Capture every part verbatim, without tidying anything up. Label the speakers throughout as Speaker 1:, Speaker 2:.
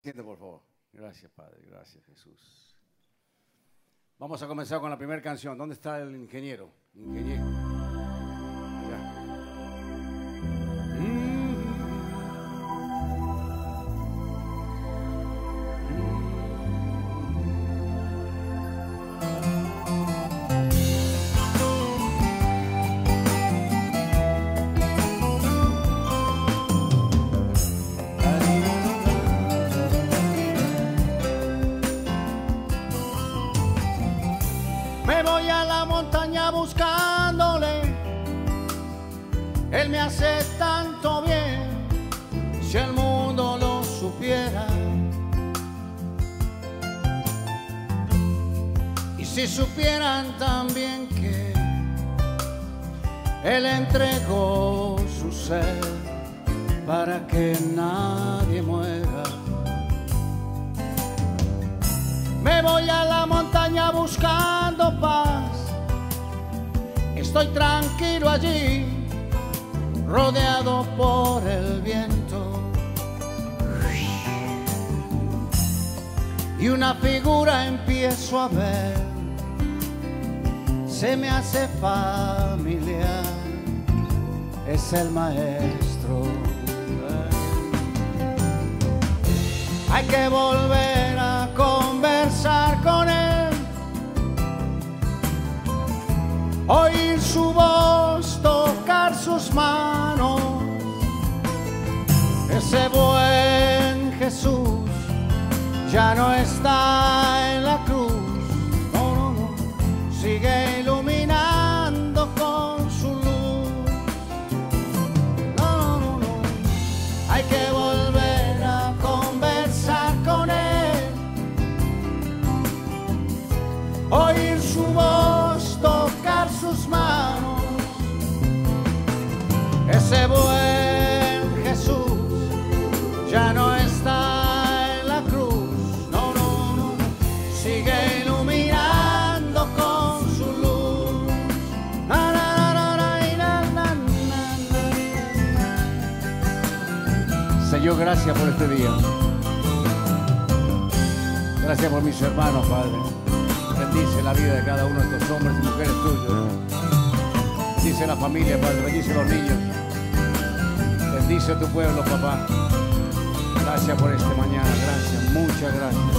Speaker 1: Siente, por favor. Gracias, Padre. Gracias, Jesús. Vamos a comenzar con la primera canción. ¿Dónde está el ingeniero? Ingeniero. Allá. Mm.
Speaker 2: Me voy a la montaña buscándole, Él me hace tanto bien, si el mundo lo supiera. Y si supieran también que Él entregó su ser para que nadie muera. Me voy a la montaña buscando paz, estoy tranquilo allí, rodeado por el viento. Y una figura empiezo a ver, se me hace familiar, es el maestro. Hay que volver a conversar con Él, oír su voz, tocar sus manos. Ese buen Jesús ya no está en la cruz, no, no, no, sigue iluminando con su luz. No, no, no, hay que volver a conversar con Él, oír su voz, tocar sus manos. Ese buen Jesús ya no está en la cruz, no, no, no, sigue iluminando con su luz. Na, na, na, na, na, na, na.
Speaker 1: Señor, gracias por este día. Gracias por mis hermanos, Padre. Bendice la vida de cada uno de estos hombres y mujeres tuyos. Bendice la familia, Padre. Bendice los niños. Bendice a tu pueblo, papá. Gracias por esta mañana. Gracias, muchas gracias.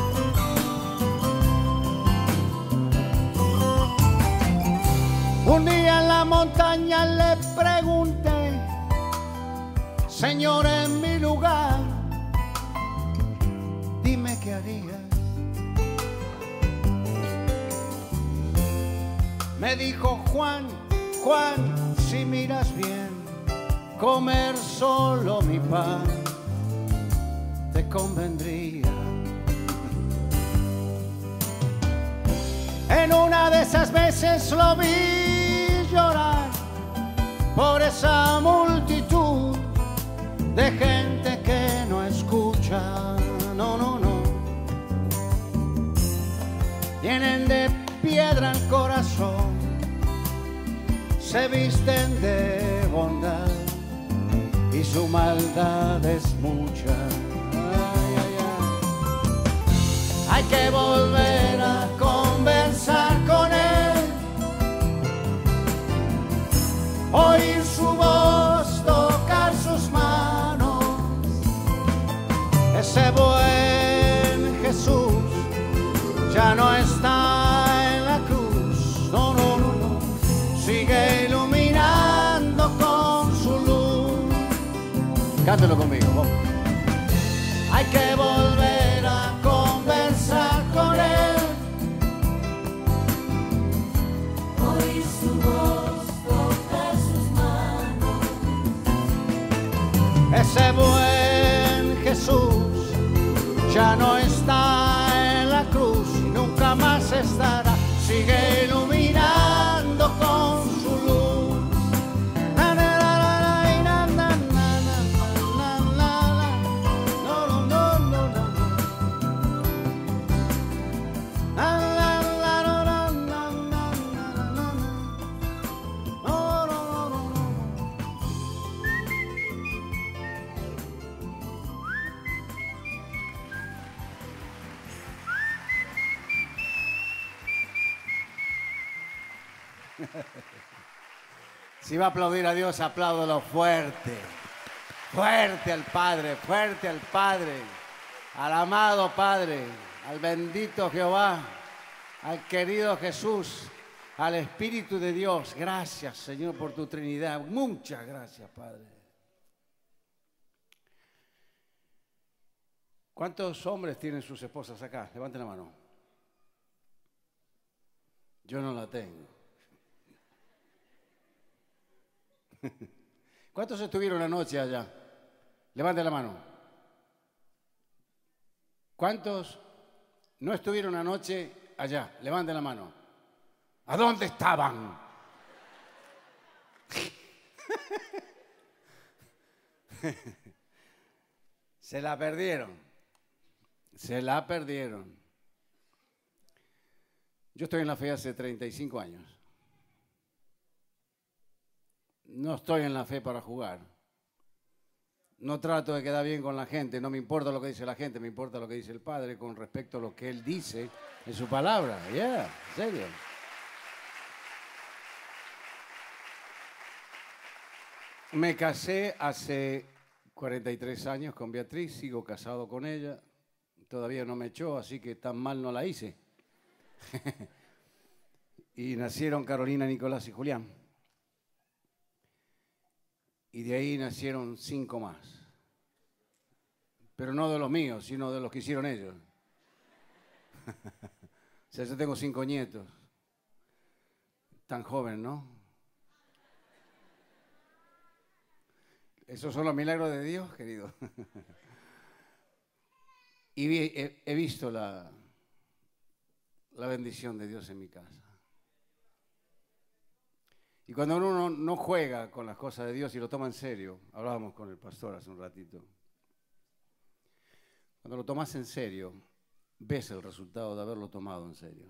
Speaker 2: Un día en la montaña le pregunté, Señor, en mi lugar, dime qué harías. Me dijo, Juan, Juan, si miras bien, comer solo mi pan te convendría. En una de esas veces lo vi llorar por esa multitud de gente que no escucha, no, no, no. Tienen de piedra el corazón, se visten de bondad y su maldad es mucha. Ay, ay, ay. Hay que volver a conversar con Él, oír su voz, tocar sus manos. Ese buen Jesús ya no está en la cruz, no, no, no, no, sigue iluminando con su luz.
Speaker 1: Cántelo conmigo, vamos.
Speaker 2: Hay que volver a conversar con Él,
Speaker 3: Oír su voz, tocar sus manos.
Speaker 2: ese buen Jesús ya no está en la cruz y nunca más estará, sigue iluminando con su luz. Na, na, na, na, na, na, na, na, na, na. No, no, no, no, no. Na, na, na, na, na, na, na, na, na. No, no, no, no, no.
Speaker 1: Si va a aplaudir a Dios, apláudalo fuerte. Fuerte al Padre, fuerte al Padre. Al amado Padre, al bendito Jehová, al querido Jesús, al Espíritu de Dios. Gracias, Señor, por tu Trinidad. Muchas gracias, Padre. ¿Cuántos hombres tienen sus esposas acá? Levanten la mano. Yo no la tengo. ¿Cuántos estuvieron anoche allá? Levanten la mano. ¿Cuántos no estuvieron anoche allá? Levanten la mano. ¿A dónde estaban? Se la perdieron. Se la perdieron. Yo estoy en la fe hace treinta y cinco años. No estoy en la fe para jugar. No trato de quedar bien con la gente, no me importa lo que dice la gente, me importa lo que dice el Padre con respecto a lo que Él dice en su palabra. Ya, yeah, en serio. Me casé hace cuarenta y tres años con Beatriz, sigo casado con ella, todavía no me echó, así que tan mal no la hice. Y nacieron Carolina, Nicolás y Julián. Y de ahí nacieron cinco más. Pero no de los míos, sino de los que hicieron ellos. O sea, yo tengo cinco nietos. Tan joven, ¿no? Esos son los milagros de Dios, querido. Y vi, he, he visto la, la bendición de Dios en mi casa. Y cuando uno no juega con las cosas de Dios y lo toma en serio, hablábamos con el pastor hace un ratito, cuando lo tomas en serio, ves el resultado de haberlo tomado en serio.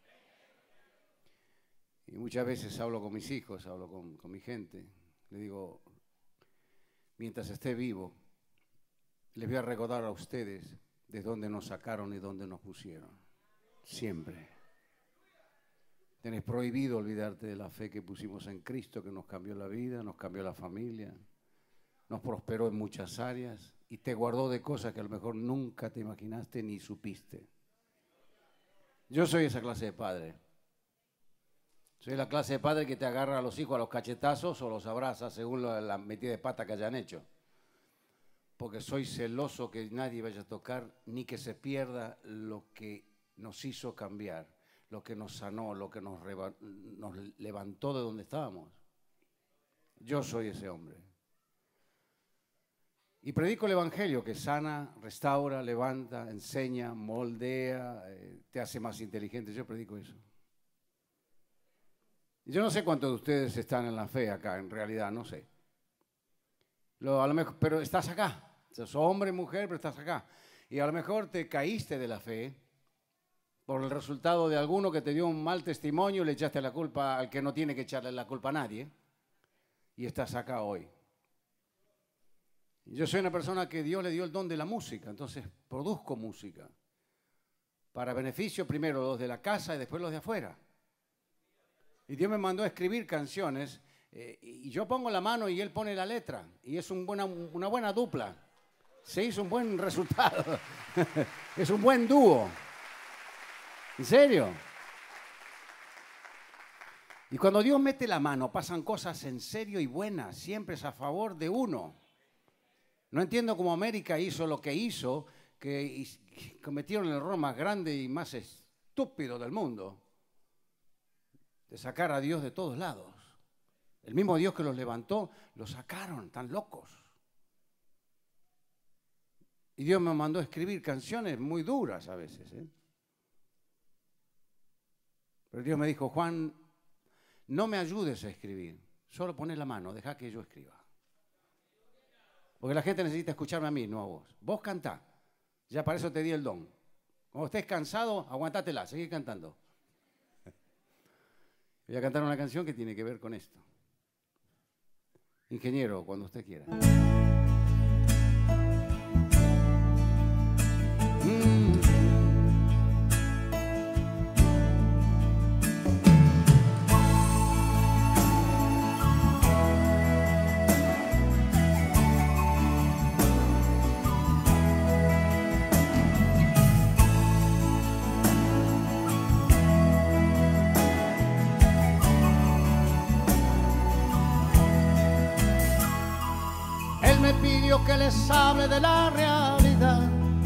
Speaker 1: Y muchas veces hablo con mis hijos, hablo con, con mi gente, le digo, mientras esté vivo, les voy a recordar a ustedes de dónde nos sacaron y dónde nos pusieron. Siempre. Tenés prohibido olvidarte de la fe que pusimos en Cristo, que nos cambió la vida, nos cambió la familia, nos prosperó en muchas áreas y te guardó de cosas que a lo mejor nunca te imaginaste ni supiste. Yo soy esa clase de padre. Soy la clase de padre que te agarra a los hijos a los cachetazos o los abraza según la, la metida de pata que hayan hecho. Porque soy celoso que nadie vaya a tocar ni que se pierda lo que nos hizo cambiar, lo que nos sanó, lo que nos, nos levantó de donde estábamos. Yo soy ese hombre. Y predico el Evangelio que sana, restaura, levanta, enseña, moldea, eh, te hace más inteligente. Yo predico eso. Yo no sé cuántos de ustedes están en la fe acá, en realidad, no sé. Lo, a lo mejor, pero estás acá. Sos hombre, mujer, pero estás acá. Y a lo mejor te caíste de la fe por el resultado de alguno que te dio un mal testimonio, le echaste la culpa al que no tiene que echarle la culpa a nadie, y estás acá hoy. Yo soy una persona que Dios le dio el don de la música, entonces produzco música, para beneficio primero los de la casa y después los de afuera. Y Dios me mandó a escribir canciones, eh, y yo pongo la mano y Él pone la letra, y es un buena, una buena dupla. Se hizo un buen resultado, es un buen dúo. ¿En serio? Y cuando Dios mete la mano, pasan cosas en serio y buenas, siempre es a favor de uno. No entiendo cómo América hizo lo que hizo, que cometieron el error más grande y más estúpido del mundo, de sacar a Dios de todos lados. El mismo Dios que los levantó, los sacaron, tan locos. Y Dios me mandó a escribir canciones muy duras a veces, ¿eh? Pero Dios me dijo, Juan, no me ayudes a escribir, solo poné la mano, deja que yo escriba. Porque la gente necesita escucharme a mí, no a vos. Vos cantá, ya para eso te di el don. Cuando estés cansado, aguantátela, seguí cantando. Voy a cantar una canción que tiene que ver con esto. Ingeniero, cuando usted quiera. Mm.
Speaker 2: me pidió que les hable de la realidad.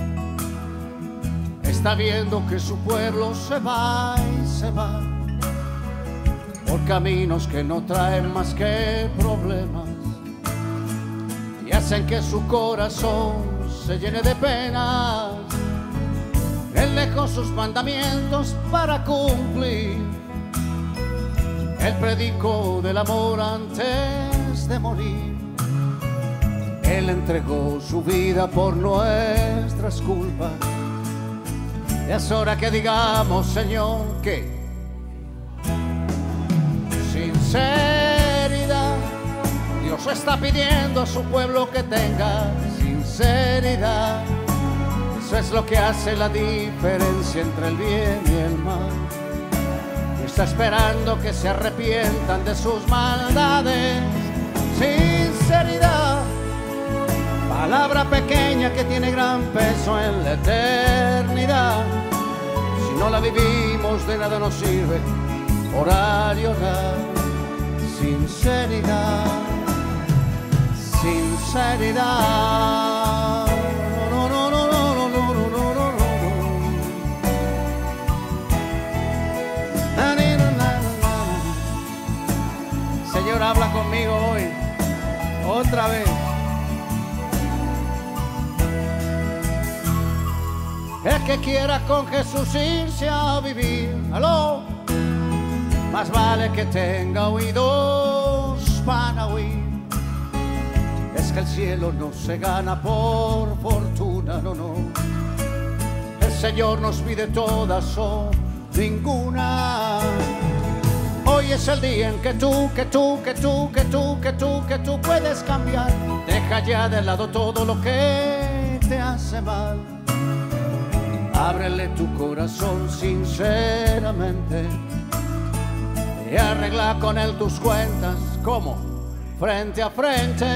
Speaker 2: Está viendo que su pueblo se va y se va por caminos que no traen más que problemas y hacen que su corazón se llene de penas. Él dejó sus mandamientos para cumplir. Él predicó del amor antes de morir. Él entregó su vida por nuestras culpas. Y es hora que digamos, Señor, que sinceridad. Dios está pidiendo a su pueblo que tenga sinceridad. Eso es lo que hace la diferencia entre el bien y el mal. Y está esperando que se arrepientan de sus maldades. Sinceridad, palabra pequeña que tiene gran peso en la eternidad. Si no la vivimos, de nada nos sirve orar y orar. Sinceridad, sinceridad. No, no, no, no, no, no, no, no, no, no. Señor, habla conmigo hoy, otra vez. El que quiera con Jesús irse a vivir, aló, más vale que tenga oídos para oír. Es que el cielo no se gana por fortuna, no, no. El Señor nos pide todas o ninguna. Hoy es el día en que tú, que tú, que tú, que tú, que tú, que tú puedes cambiar. Deja ya de lado todo lo que te hace mal. Ábrele tu corazón sinceramente y arregla con él tus cuentas. ¿Cómo? Frente a frente.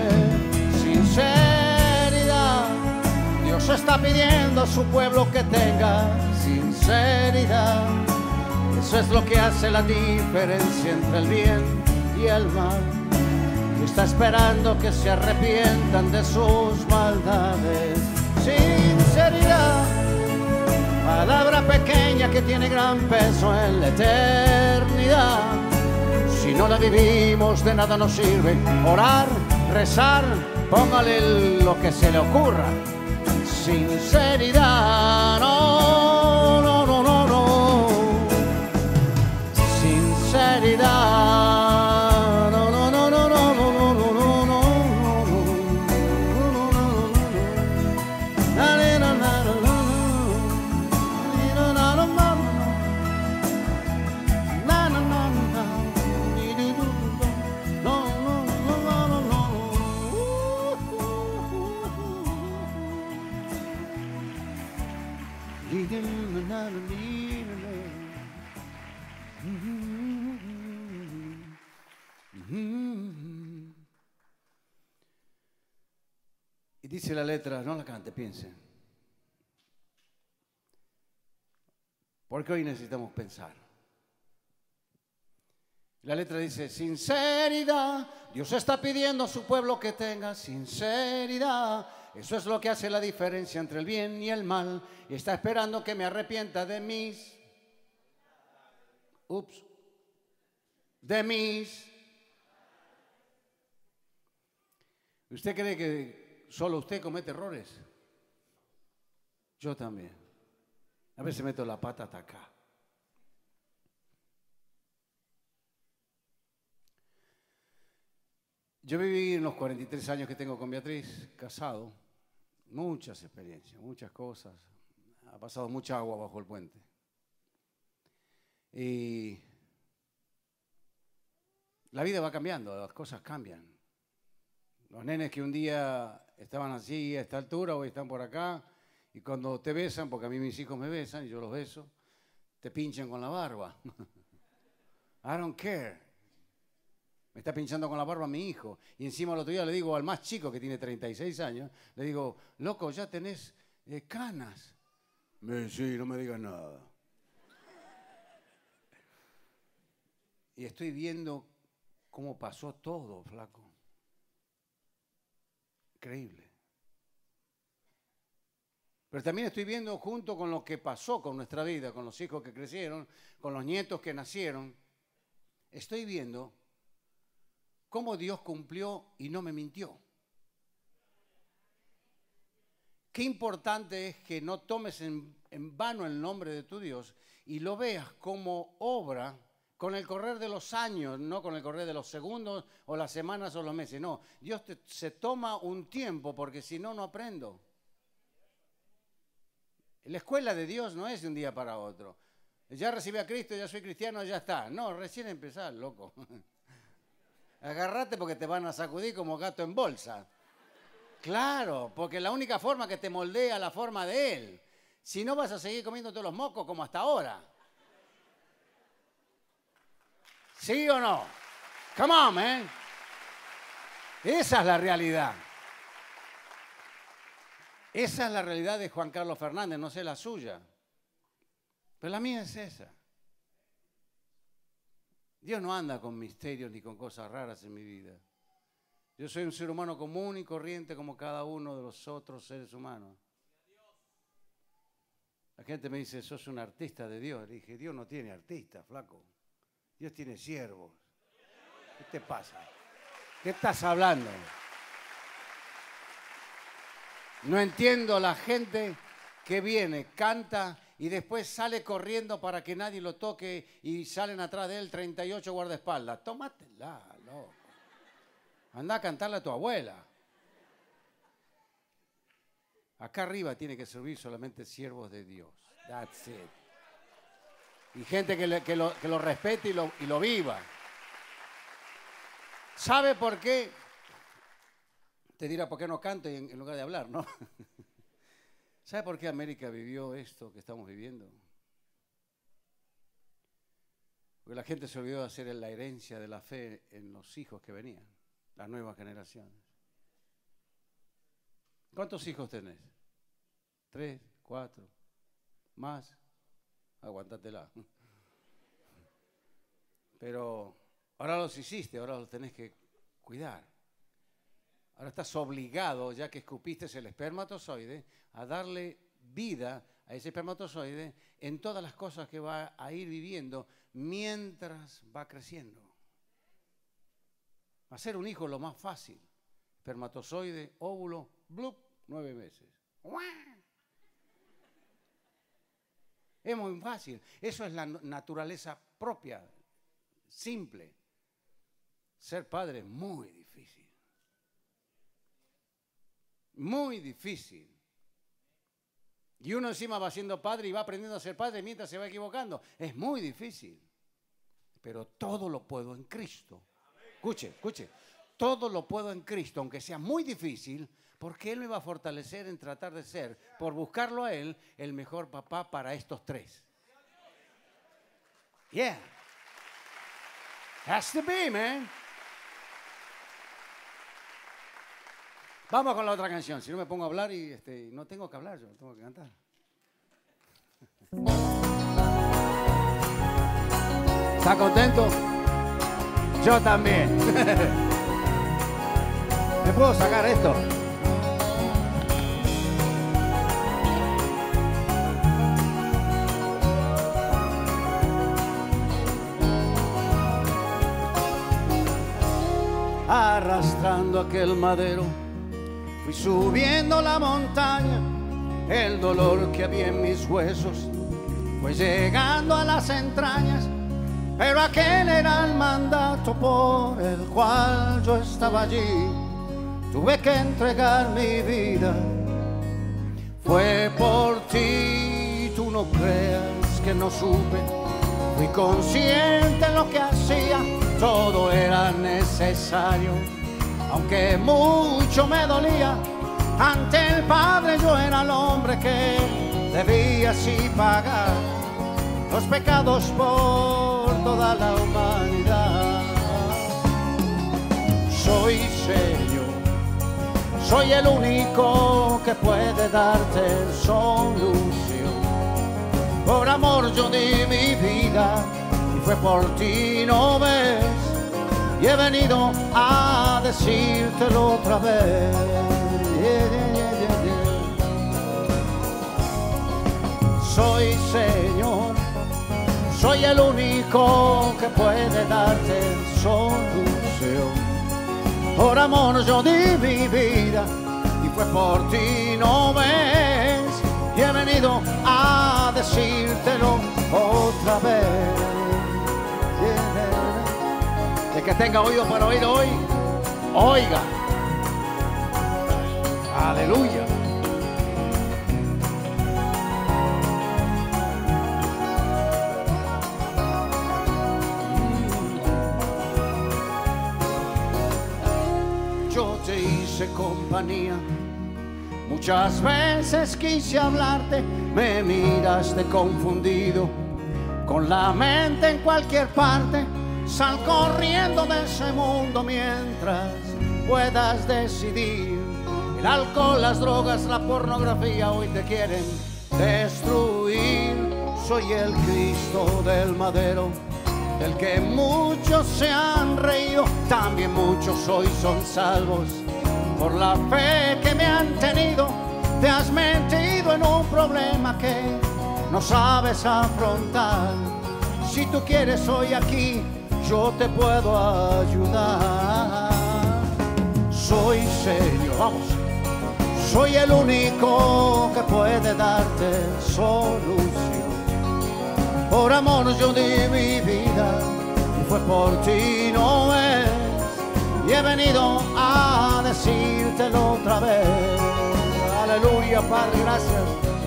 Speaker 2: Sinceridad. Dios está pidiendo a su pueblo que tenga sinceridad. Eso es lo que hace la diferencia entre el bien y el mal. Y está esperando que se arrepientan de sus maldades. Sinceridad, palabra pequeña que tiene gran peso en la eternidad. Si no la vivimos, de nada nos sirve orar, rezar, póngale lo que se le ocurra. Sinceridad, no, no, no, no, no. Sinceridad, no, no, no, no, no, no, no, no, no, no, Y dice la letra, no la cante, piense. Porque hoy necesitamos pensar. La letra dice, sinceridad. Dios está pidiendo a su pueblo que tenga sinceridad. Eso es lo que hace la diferencia entre el bien y el mal. Y está esperando que me arrepienta de mis... Ups. De mis... ¿Usted cree que solo usted comete errores? Yo también. A veces meto la pata hasta acá. Yo viví en los cuarenta y tres años que tengo con Beatriz, casado, muchas experiencias, muchas cosas. Ha pasado mucha agua bajo el puente. Y la vida va cambiando, las cosas cambian. Los nenes que un día estaban así a esta altura, hoy están por acá, y cuando te besan, porque a mí mis hijos me besan y yo los beso, te pinchan con la barba. I don't care. Me está pinchando con la barba mi hijo. Y encima el otro día le digo al más chico, que tiene treinta y seis años, le digo, loco, ya tenés eh, canas. Me dice, sí, no me digas nada. Y estoy viendo cómo pasó todo, flaco.
Speaker 1: Increíble. Pero también estoy viendo junto con lo que pasó con nuestra vida, con los hijos que crecieron, con los nietos que nacieron, estoy viendo cómo Dios cumplió y no me mintió. Qué importante es que no tomes en, en vano el nombre de tu Dios y lo veas como obra con el correr de los años, no con el correr de los segundos o las semanas o los meses. No, Dios te, se toma un tiempo porque si no, no aprendo. La escuela de Dios no es de un día para otro. Ya recibí a Cristo, ya soy cristiano, ya está. No, recién empezar, loco. Agárrate porque te van a sacudir como gato en bolsa. Claro, porque la única forma que te moldea la forma de Él. Si no vas a seguir comiéndote los mocos como hasta ahora. ¿Sí o no? Come on, man. Esa es la realidad. Esa es la realidad de Juan Carlos Fernández, no sé la suya. Pero la mía es esa. Dios no anda con misterios ni con cosas raras en mi vida. Yo soy un ser humano común y corriente como cada uno de los otros seres humanos. La gente me dice, sos un artista de Dios. Le dije, Dios no tiene artistas, flaco. Dios tiene siervos. ¿Qué te pasa? ¿Qué estás hablando? No entiendo la gente que viene, canta y después sale corriendo para que nadie lo toque y salen atrás de él treinta y ocho guardaespaldas. Tómatela, loco. Anda a cantarle a tu abuela. Acá arriba tiene que servir solamente siervos de Dios. That's it. Y gente que, le, que, lo, que lo respete y lo, y lo viva. ¿Sabe por qué? Te dirá, ¿por qué no canto en, en lugar de hablar, no? ¿Sabe por qué América vivió esto que estamos viviendo? Porque la gente se olvidó de hacer la herencia de la fe en los hijos que venían, las nuevas generaciones. ¿Cuántos hijos tenés? ¿Tres? ¿Cuatro? ¿Más? Aguántatela. Pero ahora los hiciste, ahora los tenés que cuidar. Ahora estás obligado, ya que escupiste el espermatozoide, a darle vida a ese espermatozoide en todas las cosas que va a ir viviendo mientras va creciendo. Hacer un hijo es lo más fácil. Espermatozoide, óvulo, blup, nueve meses. Es muy fácil. Eso es la naturaleza propia, simple. Ser padre es muy difícil. Muy difícil. Y uno encima va siendo padre y va aprendiendo a ser padre mientras se va equivocando. Es muy difícil. Pero todo lo puedo en Cristo. Escuche, escuche. Todo lo puedo en Cristo, aunque sea muy difícil, porque Él me va a fortalecer en tratar de ser, por buscarlo a Él, el mejor papá para estos tres. Yeah. Has to be, man. Vamos con la otra canción, si no me pongo a hablar y este, no tengo que hablar, yo tengo que cantar. ¿Está contento? Yo también. ¿Me puedo sacar esto? Arrastrando aquel madero, fui subiendo la montaña, el dolor que había en mis huesos fue llegando a las entrañas, pero aquel era el mandato por el cual yo estaba allí. Tuve que entregar mi vida, fue por ti, tú no creas que no supe, fui consciente de lo que hacía, todo era necesario. Aunque mucho me dolía, ante el Padre yo era el hombre que debía así pagar los pecados por toda la humanidad. Soy Señor, soy el único que puede darte solución. Por amor yo di mi vida y fue por ti, ¿no ves? Y he venido a decírtelo otra vez.
Speaker 2: Soy el único que puede darte solución. Por amor yo di mi vida y fue por ti, no ves. Y he venido a decírtelo otra vez. El que tenga oído para oír hoy, oiga. Aleluya. Yo te hice compañía, muchas veces quise hablarte, me miraste confundido, con la mente en cualquier parte. Sal corriendo de ese mundo mientras puedas decidir. El alcohol, las drogas, la pornografía hoy te quieren destruir. Soy el Cristo del madero, del que muchos se han reído, también muchos hoy son salvos por la fe que me han tenido. Te has metido en un problema que no sabes afrontar. Si tú quieres hoy aquí, yo te puedo ayudar. Soy Señor, vamos. Soy el único que puede darte solución. Por amor yo di mi vida y fue por ti, no ves. Y he venido a decírtelo otra vez. Aleluya, Padre, gracias.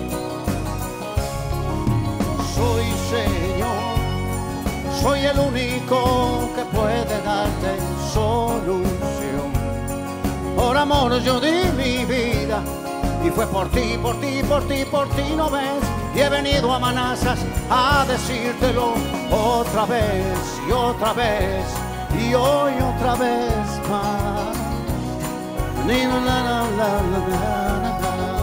Speaker 2: Soy Señor, soy el único que puede darte solución. Por amor yo di mi vida y fue por ti, por ti, por ti, por ti, no ves. Y he venido a Manazas a decírtelo otra vez y otra vez y hoy otra vez más. Ni la la la la la la.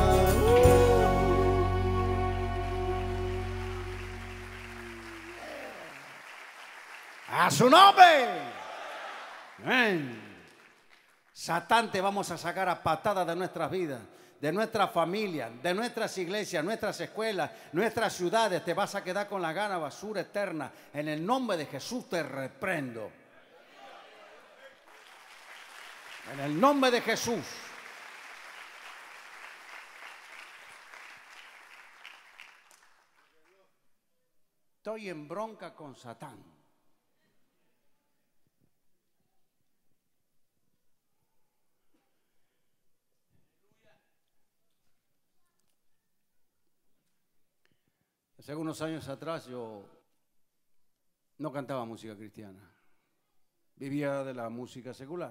Speaker 2: A su nombre. Amén. Satán, te vamos a sacar a patadas de nuestras vidas, de nuestra familia, de nuestras iglesias, nuestras escuelas, nuestras ciudades. Te vas a quedar con la gana basura eterna. En el nombre de Jesús te reprendo. En el nombre de Jesús. Estoy en bronca con Satán. Hace algunos años atrás yo no cantaba música cristiana, vivía de la música secular.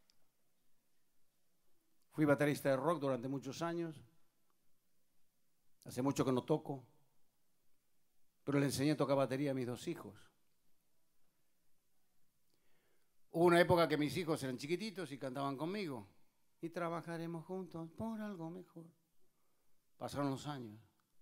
Speaker 2: Fui baterista de rock durante muchos años, hace mucho que no toco, pero le enseñé a tocar batería a mis dos hijos. Hubo una época que mis hijos eran chiquititos y cantaban conmigo, y trabajaremos juntos por algo mejor. Pasaron los años.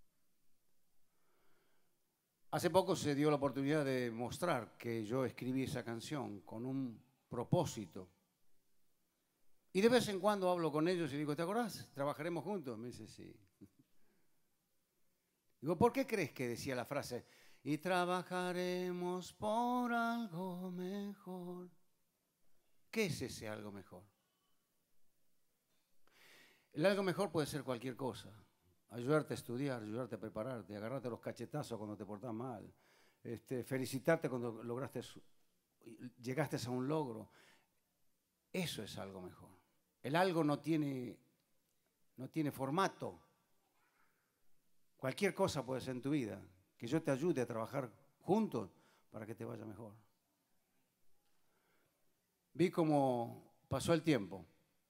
Speaker 2: Hace poco se dio la oportunidad de mostrar que yo escribí esa canción con un propósito. Y de vez en cuando hablo con ellos y digo, ¿te acordás? ¿Trabajaremos juntos? Me dice, sí. Digo, ¿por qué crees que decía la frase? Y trabajaremos por algo mejor. ¿Qué es ese algo mejor? El algo mejor puede ser cualquier cosa. Ayudarte a estudiar, ayudarte a prepararte, agarrarte los cachetazos cuando te portás mal, este, felicitarte cuando lograste, llegaste a un logro. Eso es algo mejor. El algo no tiene, no tiene formato. Cualquier cosa puede ser en tu vida, que yo te ayude a trabajar juntos para que te vaya mejor. Vi cómo pasó el tiempo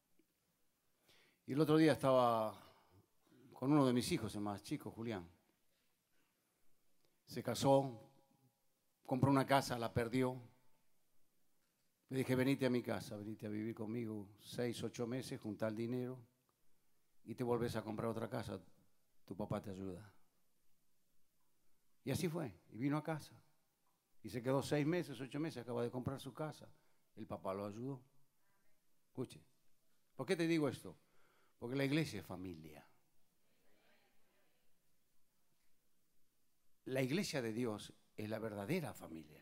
Speaker 2: y el otro día estaba con uno de mis hijos, el más chico, Julián. Se casó, compró una casa, la perdió. Le dije, venite a mi casa, venite a vivir conmigo seis, ocho meses, juntar el dinero y te volvés a comprar otra casa. Tu papá te ayuda. Y así fue, y vino a casa. Y se quedó seis meses, ocho meses, acaba de comprar su casa. El papá lo ayudó. Escuche, ¿por qué te digo esto? Porque la iglesia es familia. La iglesia de Dios
Speaker 1: es la verdadera familia.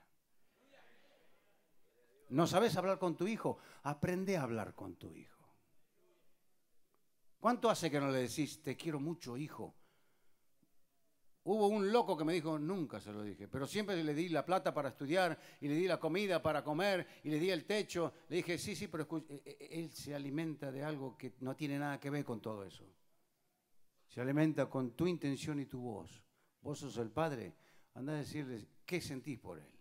Speaker 1: ¿No sabes hablar con tu hijo? Aprende a hablar con tu hijo. ¿Cuánto hace que no le decís, te quiero mucho, hijo? Hubo un loco que me dijo, nunca se lo dije, pero siempre le di la plata para estudiar y le di la comida para comer y le di el techo. Le dije, sí, sí, pero escucha, él se alimenta de algo que no tiene nada que ver con todo eso. Se alimenta con tu intención y tu voz. Vos sos el padre, anda a decirles qué sentís por él.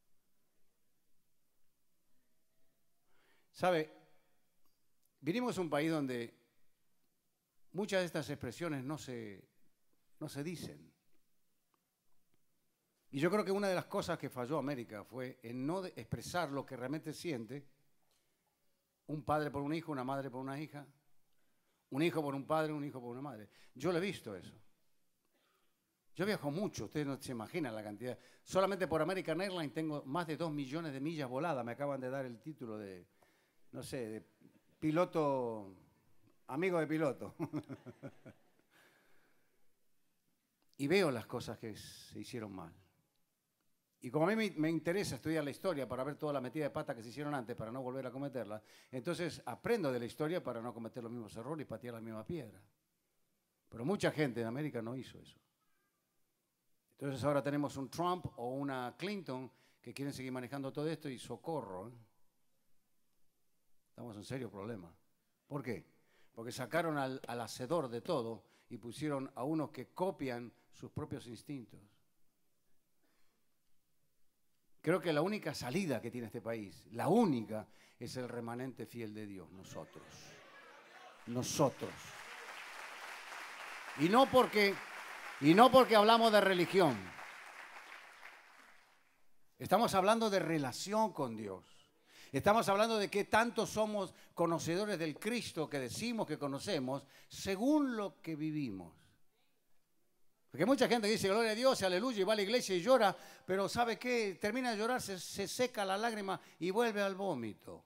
Speaker 1: ¿Sabe? Vinimos a un país donde muchas de estas expresiones no se, no se dicen. Y yo creo que una de las cosas que falló América fue en no expresar lo que realmente siente un padre por un hijo, una madre por una hija, un hijo por un padre, un hijo por una madre. Yo lo he visto eso. Yo viajo mucho, ustedes no se imaginan la cantidad. Solamente por American Airlines tengo más de dos millones de millas voladas. Me acaban de dar el título de, no sé, de piloto, amigo de piloto. Y veo las cosas que se hicieron mal. Y como a mí me, me interesa estudiar la historia para ver toda la metida de pata que se hicieron antes para no volver a cometerla, entonces aprendo de la historia para no cometer los mismos errores y patear la misma piedra. Pero mucha gente en América no hizo eso. Entonces ahora tenemos un Trump o una Clinton que quieren seguir manejando todo esto y socorro, ¿eh? Estamos en serio problema. ¿Por qué? Porque sacaron al, al hacedor de todo y pusieron a unos que copian sus propios instintos. Creo que la única salida que tiene este país, la única, es el remanente fiel de Dios, nosotros. Nosotros. Y no porque, y no porque hablamos de religión. Estamos hablando de relación con Dios. Estamos hablando de que tanto somos conocedores del Cristo que decimos que conocemos según lo que vivimos. Porque mucha gente dice, gloria a Dios, aleluya, y va a la iglesia y llora, pero ¿sabe qué? Termina de llorar, se, se seca la lágrima y vuelve al vómito.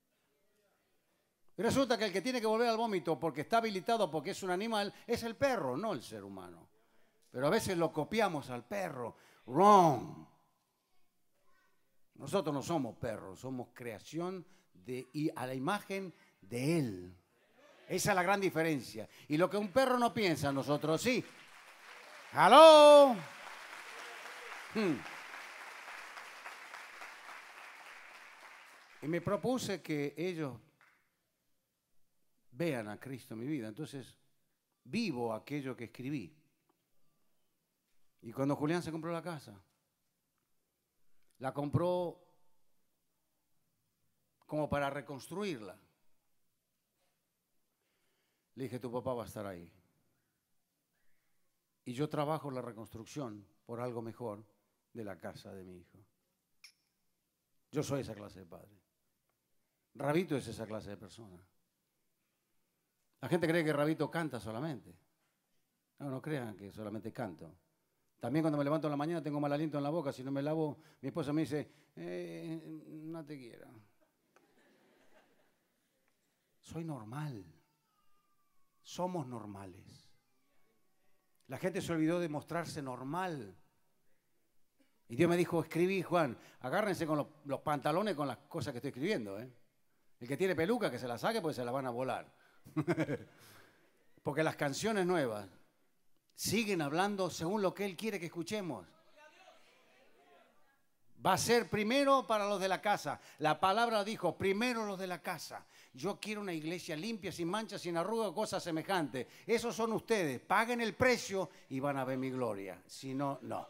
Speaker 1: Y resulta que el que tiene que volver al vómito porque está habilitado, porque es un animal, es el perro, no el ser humano. Pero a veces lo copiamos al perro. Wrong. Nosotros no somos perros, somos creación de, y a la imagen de Él. Esa es la gran diferencia. Y lo que un perro no piensa, nosotros sí. ¡Aló! Hmm. Y me propuse que ellos vean a Cristo en mi vida. Entonces, vivo aquello que escribí. Y cuando Julián se compró la casa, la compró como para reconstruirla. Le dije, tu papá va a estar ahí. Y yo trabajo la reconstrucción por algo mejor de la casa de mi hijo. Yo soy esa clase de padre. Rabito es esa clase de persona. La gente cree que Rabito canta solamente. No, no crean que solamente canto. También cuando me levanto en la mañana tengo mal aliento en la boca. Si no me lavo, mi esposa me dice, eh, no te quiero. Soy normal. Somos normales. La gente se olvidó de mostrarse normal. Y Dios me dijo, escribí, Juan, agárrense con los, los pantalones con las cosas que estoy escribiendo. ¿eh? El que tiene peluca, que se la saque, porque se la van a volar. Porque las canciones nuevas siguen hablando según lo que Él quiere que escuchemos. Va a ser primero para los de la casa. La palabra dijo, primero los de la casa. Yo quiero una iglesia limpia, sin manchas, sin arrugas, cosas semejantes. Esos son ustedes. Paguen el precio y van a ver mi gloria. Si no, no.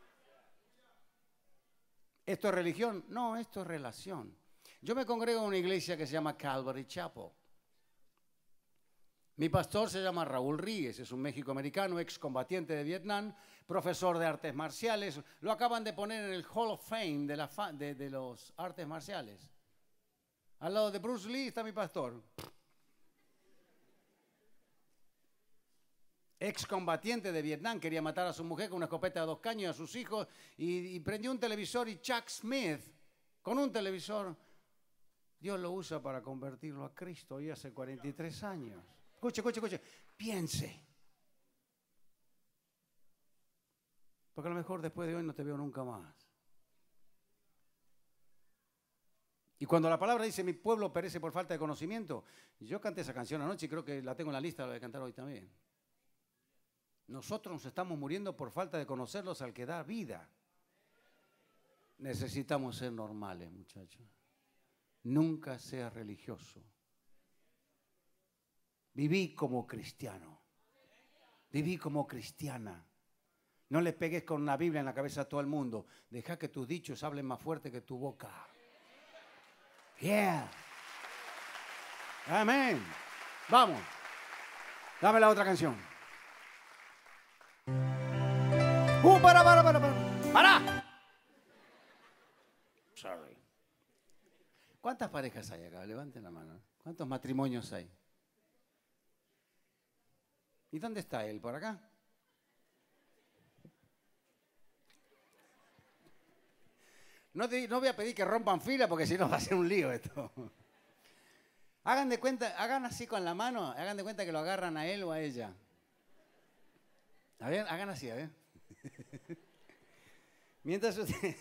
Speaker 1: ¿Esto es religión? No, esto es relación. Yo me congrego en una iglesia que se llama Calvary Chapel. Mi pastor se llama Raúl Ríguez, es un mexicoamericano, excombatiente de Vietnam, profesor de artes marciales. Lo acaban de poner en el Hall of Fame de, la fa de, de los artes marciales. Al lado de Bruce Lee está mi pastor. Excombatiente de Vietnam, quería matar a su mujer con una escopeta de dos caños y a sus hijos, y, y prendió un televisor y Chuck Smith, con un televisor, Dios lo usa para convertirlo a Cristo hoy hace cuarenta y tres años. Escuche, escuche, escuche. Piense. Porque a lo mejor después de hoy no te veo nunca más. Y cuando la palabra dice mi pueblo perece por falta de conocimiento, yo canté esa canción anoche y creo que la tengo en la lista, la voy a cantar hoy también. Nosotros nos estamos muriendo por falta de conocerlos al que da vida. Necesitamos ser normales, muchachos. Nunca seas religioso. Viví como cristiano. Viví como cristiana. No le pegues con una Biblia en la cabeza a todo el mundo. Deja que tus dichos hablen más fuerte que tu boca. Yeah. Amén. Vamos. Dame la otra canción. Uh, para, para, para, para. ¡Para! Sorry. ¿Cuántas parejas hay acá? Levanten la mano. ¿Cuántos matrimonios hay? ¿Y dónde está él? ¿Por acá? No, te, no voy a pedir que rompan fila porque si no va a ser un lío esto. Hagan de cuenta, hagan así con la mano, hagan de cuenta que lo agarran a él o a ella. A ver, hagan así, a ver. Mientras usted...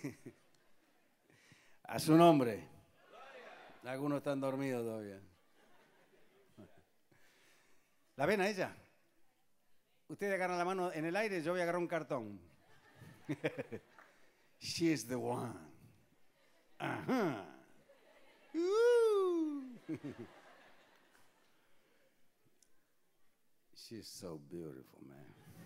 Speaker 1: A su nombre. Algunos están dormidos todavía. ¿La ven a ella? Ustedes agarran la mano en el aire, yo voy a agarrar un cartón. She is the one. Ajá. Uh. She's so beautiful, man.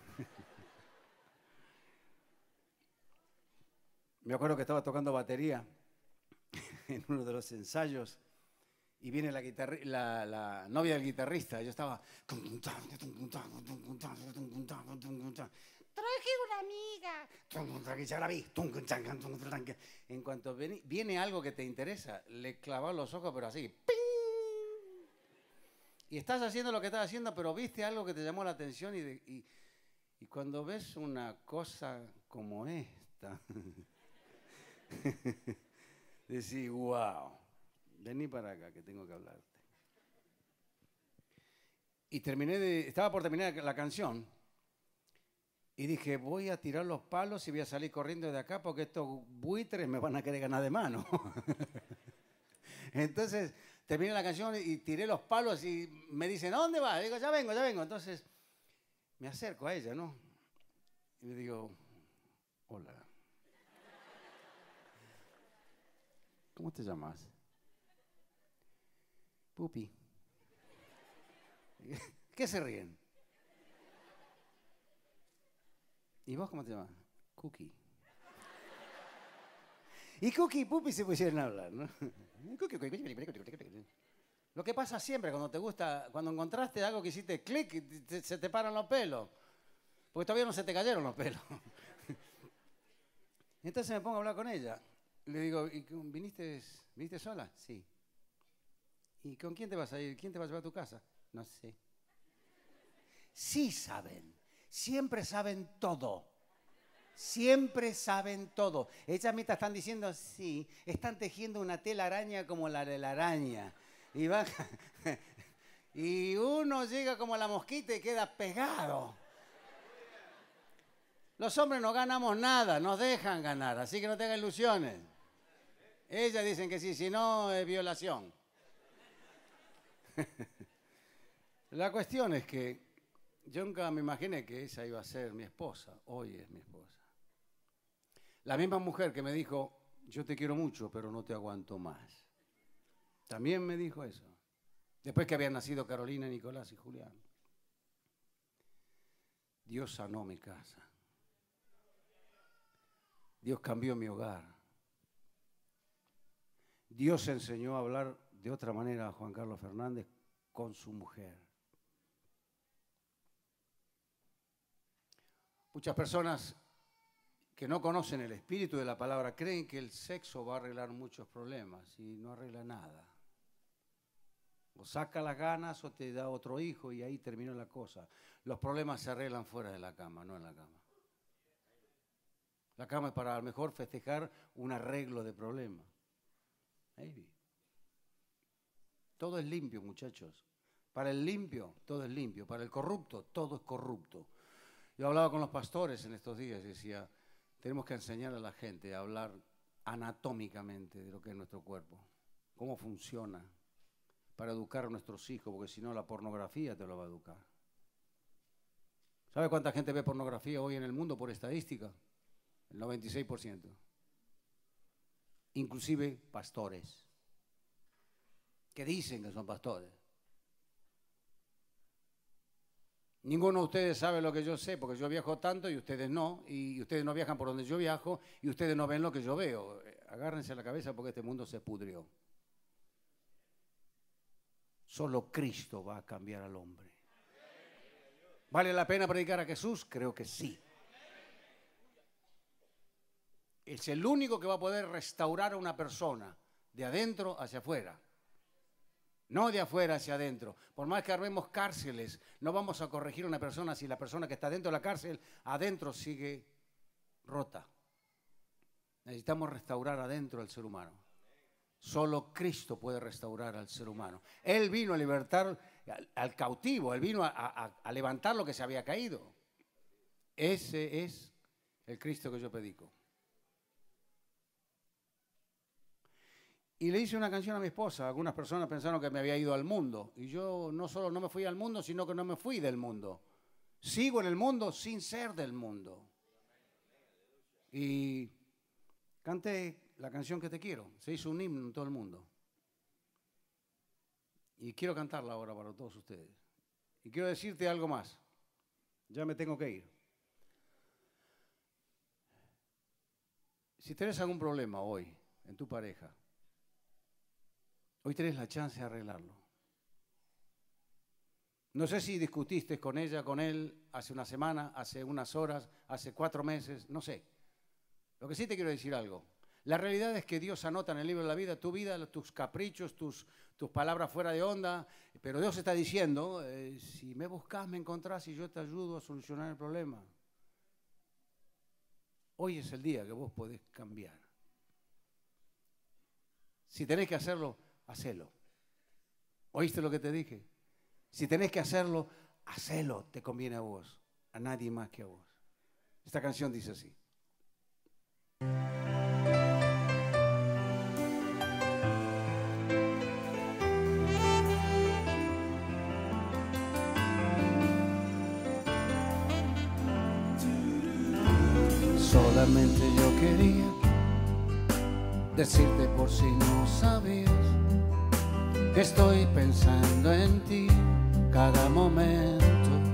Speaker 1: Me acuerdo que estaba tocando batería en uno de los ensayos y viene la, guitarri la, la novia del guitarrista. Yo estaba... Traje una amiga. Ya la vi. En cuanto viene, viene algo que te interesa, le clavas los ojos, pero así. ¡Ping! Y estás haciendo lo que estás haciendo, pero viste algo que te llamó la atención y, de, y, y cuando ves una cosa como esta, decís, wow, vení para acá que tengo que hablarte. Y terminé de, estaba por terminar la canción. Y dije, voy a tirar los palos y voy a salir corriendo de acá porque estos buitres me van a querer ganar de mano. Entonces, terminé la canción y tiré los palos y me dicen, ¿a dónde vas? Y digo, ya vengo, ya vengo. Entonces, me acerco a ella, ¿no? Y le digo, hola. ¿Cómo te llamas? Pupi. ¿Qué se ríen? ¿Y vos cómo te llamas? Cookie. Y Cookie y Pupi se pusieron a hablar, ¿no? Lo que pasa siempre cuando te gusta, cuando encontraste algo que hiciste clic, se te paran los pelos. Porque todavía no se te cayeron los pelos. Entonces me pongo a hablar con ella. Le digo, ¿y viniste, viniste sola? Sí. ¿Y con quién te vas a ir? ¿Quién te va a llevar a tu casa? No sé. Sí saben. Siempre saben todo. Siempre saben todo. Ellas mismas están diciendo, sí, están tejiendo una tela araña como la de la araña. Y, va, y uno llega como la mosquita y queda pegado. Los hombres no ganamos nada, nos dejan ganar, así que no tengan ilusiones. Ellas dicen que sí, si no es violación. La cuestión es que yo nunca me imaginé que esa iba a ser mi esposa. Hoy es mi esposa. La misma mujer que me dijo, yo te quiero mucho, pero no te aguanto más. También me dijo eso. Después que habían nacido Carolina, Nicolás y Julián. Dios sanó mi casa. Dios cambió mi hogar. Dios enseñó a hablar de otra manera a Juan Carlos Fernández con su mujer. Muchas personas que no conocen el espíritu de la palabra creen que el sexo va a arreglar muchos problemas y no arregla nada. O saca las ganas o te da otro hijo y ahí terminó la cosa. Los problemas se arreglan fuera de la cama, no en la cama. La cama es para a lo mejor festejar un arreglo de problemas. Maybe. Todo es limpio, muchachos. Para el limpio, todo es limpio. Para el corrupto, todo es corrupto. Yo hablaba con los pastores en estos días y decía, Tenemos que enseñar a la gente a hablar anatómicamente de lo que es nuestro cuerpo, cómo funciona, para educar a nuestros hijos, porque si no la pornografía te lo va a educar. ¿Sabe cuánta gente ve pornografía hoy en el mundo por estadística? El noventa y seis por ciento. Inclusive pastores, que dicen que son pastores. Ninguno de ustedes sabe lo que yo sé, porque yo viajo tanto y ustedes no, y ustedes no viajan por donde yo viajo, y ustedes no ven lo que yo veo. Agárrense a la cabeza porque este mundo se pudrió. Solo Cristo va a cambiar al hombre. ¿Vale la pena predicar a Jesús? Creo que sí. Es el único que va a poder restaurar a una persona de adentro hacia afuera. No de afuera hacia adentro. Por más que armemos cárceles, no vamos a corregir a una persona si la persona que está dentro de la cárcel, adentro sigue rota. Necesitamos restaurar adentro al ser humano. Solo Cristo puede restaurar al ser humano. Él vino a libertar al, al cautivo, Él vino a, a, a levantar lo que se había caído. Ese es el Cristo que yo predico. Y le hice una canción a mi esposa. Algunas personas pensaron que me había ido al mundo. Y yo no solo no me fui al mundo, sino que no me fui del mundo. Sigo en el mundo sin ser del mundo. Y canté la canción que te quiero. Se hizo un himno en todo el mundo. Y quiero cantarla ahora para todos ustedes. Y quiero decirte algo más. Ya me tengo que ir. Si tienes algún problema hoy en tu pareja, hoy tenés la chance de arreglarlo. No sé si discutiste con ella, con él, hace una semana, hace unas horas, hace cuatro meses, no sé. Lo que sí te quiero decir algo. La realidad es que Dios anota en el libro de la vida tu vida, tus caprichos, tus, tus palabras fuera de onda, pero Dios está diciendo, eh, si me buscas, me encontrás y yo te ayudo a solucionar el problema. Hoy es el día que vos podés cambiar. Si tenés que hacerlo, hacelo. ¿Oíste lo que te dije? Si tenés que hacerlo, hacelo. Te conviene a vos, a nadie más que a vos. Esta canción dice así. Solamente yo quería decirte por si no sabías que estoy pensando en ti cada momento.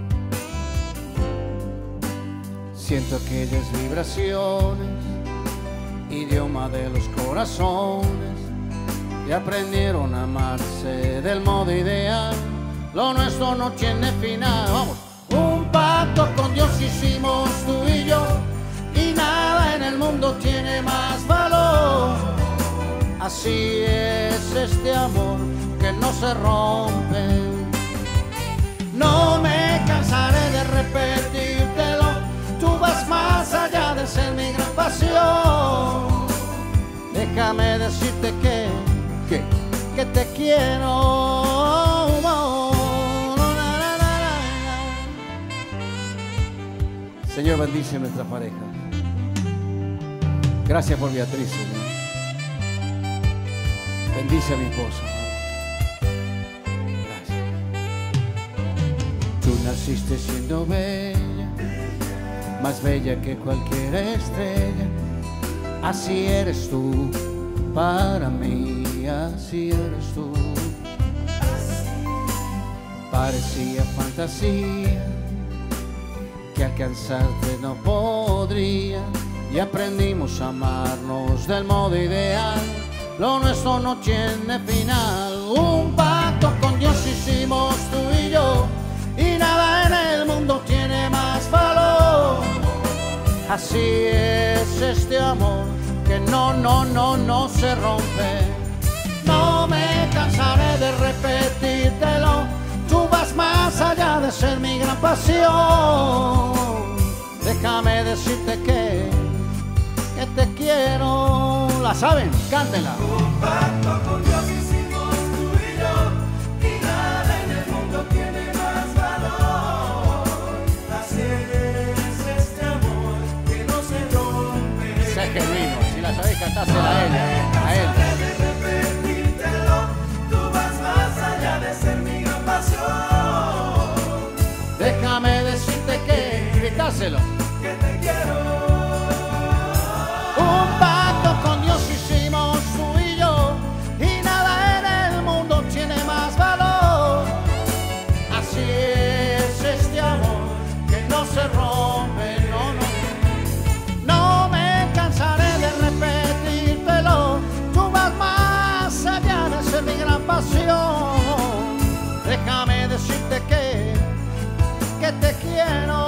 Speaker 1: Siento aquellas vibraciones, idioma de los corazones, que aprendieron a amarse del modo ideal. Lo nuestro no tiene final. Vamos. Un pacto con Dios hicimos tú y yo, y nada en el mundo tiene más valor. Así es este amor que no se rompe. No me cansaré de repetírtelo. Tú vas más allá de ser mi gran pasión. Déjame decirte que, que, que te quiero. Señor, bendice a nuestra pareja. Gracias por Beatriz, Señor. Bendice a mi esposa. Gracias. Tú naciste siendo bella, más bella que cualquier estrella. Así eres tú para mí, así eres tú. Parecía fantasía que alcanzarte no podría, y aprendimos a amarnos del modo ideal. Lo nuestro no tiene final. Un pacto con Dios hicimos tú y yo, y nada en el mundo tiene más valor. Así es este amor que no, no, no, no se rompe. No me cansaré de repetírtelo. Tú vas más allá de ser mi gran pasión. Déjame decirte que, que te quiero. ¿La saben? Cántenla.
Speaker 3: Un pacto con Dios hicimos tú y yo, y nada en el mundo tiene más valor. Así es este amor que no se rompe.
Speaker 1: Dásela a ella, a él.
Speaker 3: De repetírtelo, tú vas más allá de ser mi gran pasión.
Speaker 1: Déjame decirte que, gritáselo.
Speaker 3: Que te quiero.
Speaker 2: Un pacto con Dios hicimos tú y yo, y nada en el mundo tiene más valor. Así es este amor que no se rompe, no, no. No me cansaré de repetírtelo, tú vas más allá de ser mi gran pasión. Déjame decirte que, que te quiero.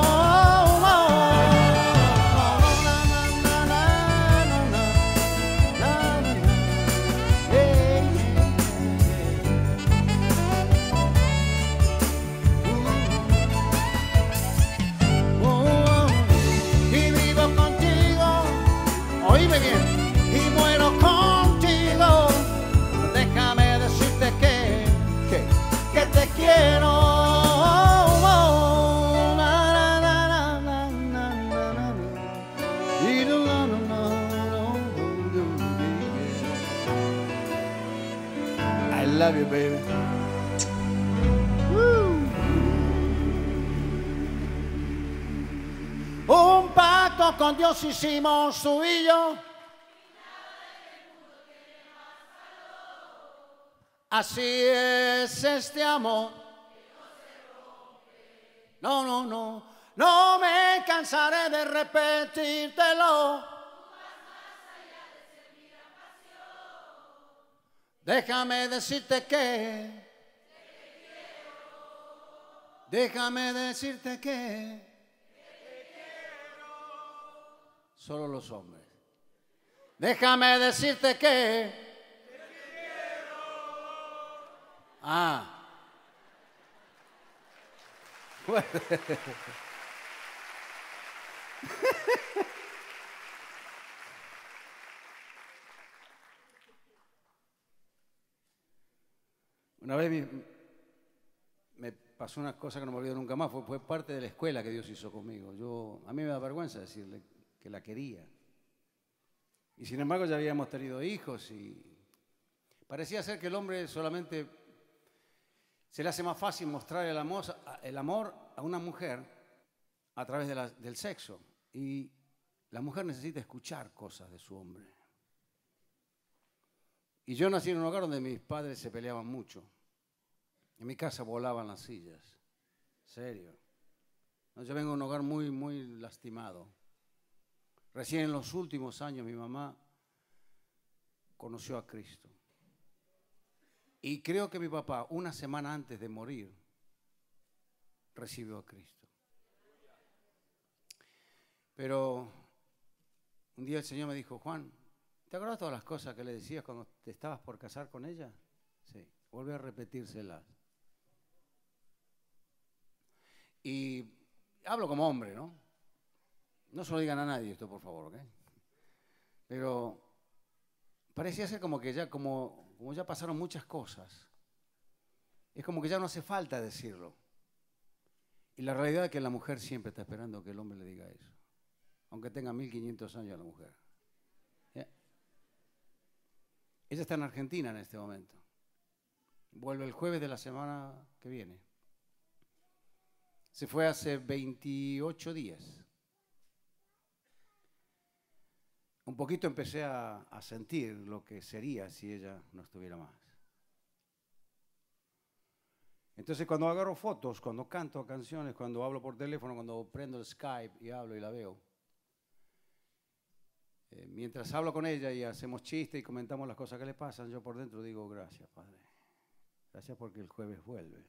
Speaker 2: Oíme bien, y muero contigo. Déjame decirte que,
Speaker 1: ¿Qué?
Speaker 2: que te quiero.
Speaker 1: I love you, baby.
Speaker 2: Un pacto con Dios hicimos tú y yo. Así es este amor. No, no, no, no me cansaré de repetírtelo. Déjame decirte que, déjame decirte que,
Speaker 1: Solo los hombres.
Speaker 2: déjame decirte que,
Speaker 1: Ah. Bueno. Una vez me, me pasó una cosa que no me olvido nunca más, fue, fue parte de la escuela que Dios hizo conmigo. Yo, a mí me da vergüenza decirle que la quería. Y sin embargo ya habíamos tenido hijos y parecía ser que el hombre solamente se le hace más fácil mostrar el amor, el amor a una mujer a través de la, del sexo. Y la mujer necesita escuchar cosas de su hombre. Y yo nací en un hogar donde mis padres se peleaban mucho. En mi casa volaban las sillas. Serio. No, yo vengo de un hogar muy, muy lastimado. Recién en los últimos años mi mamá conoció a Cristo. Y creo que mi papá, una semana antes de morir, recibió a Cristo. Pero un día el Señor me dijo, Juan, ¿te acuerdas todas las cosas que le decías cuando te estabas por casar con ella? Sí, vuelve a repetírselas. Y hablo como hombre, ¿no? No se lo digan a nadie esto, por favor, ¿ok? Pero parecía ser como que ya, como, como ya pasaron muchas cosas, es como que ya no hace falta decirlo. Y la realidad es que la mujer siempre está esperando que el hombre le diga eso, aunque tenga mil quinientos años la mujer. ¿Yeah? Ella está en Argentina en este momento. Vuelve el jueves de la semana que viene. Se fue hace veintiocho días. Un poquito empecé a, a sentir lo que sería si ella no estuviera más. Entonces cuando agarro fotos, cuando canto canciones, cuando hablo por teléfono, cuando prendo el Skype y hablo y la veo, eh, mientras hablo con ella y hacemos chistes y comentamos las cosas que le pasan, yo por dentro digo, gracias, Padre. Gracias porque el jueves vuelve.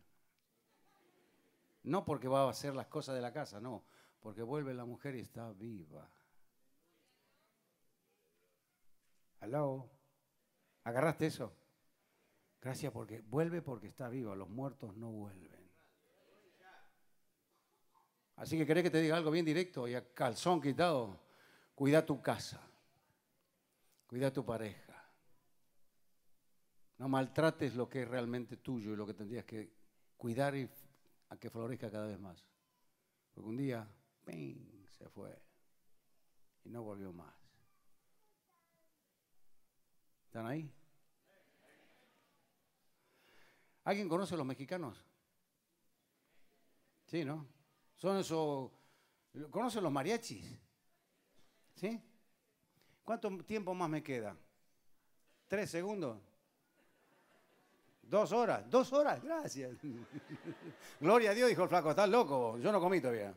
Speaker 1: No porque va a hacer las cosas de la casa, no, porque vuelve la mujer y está viva. ¿Aló? ¿Agarraste eso? Gracias porque vuelve porque está viva, los muertos no vuelven. Así que querés que te diga algo bien directo y a calzón quitado, cuida tu casa, cuida tu pareja. No maltrates lo que es realmente tuyo y lo que tendrías que cuidar y a que florezca cada vez más. Porque un día, ¡ping!, se fue y no volvió más. ¿Están ahí? ¿Alguien conoce a los mexicanos? Sí, ¿no? Son esos... ¿Conocen los mariachis? ¿Sí? ¿Cuánto tiempo más me queda? ¿Tres segundos? ¿Dos horas? ¿Dos horas? Gracias. Gloria a Dios, dijo el flaco, estás loco, yo no comí todavía.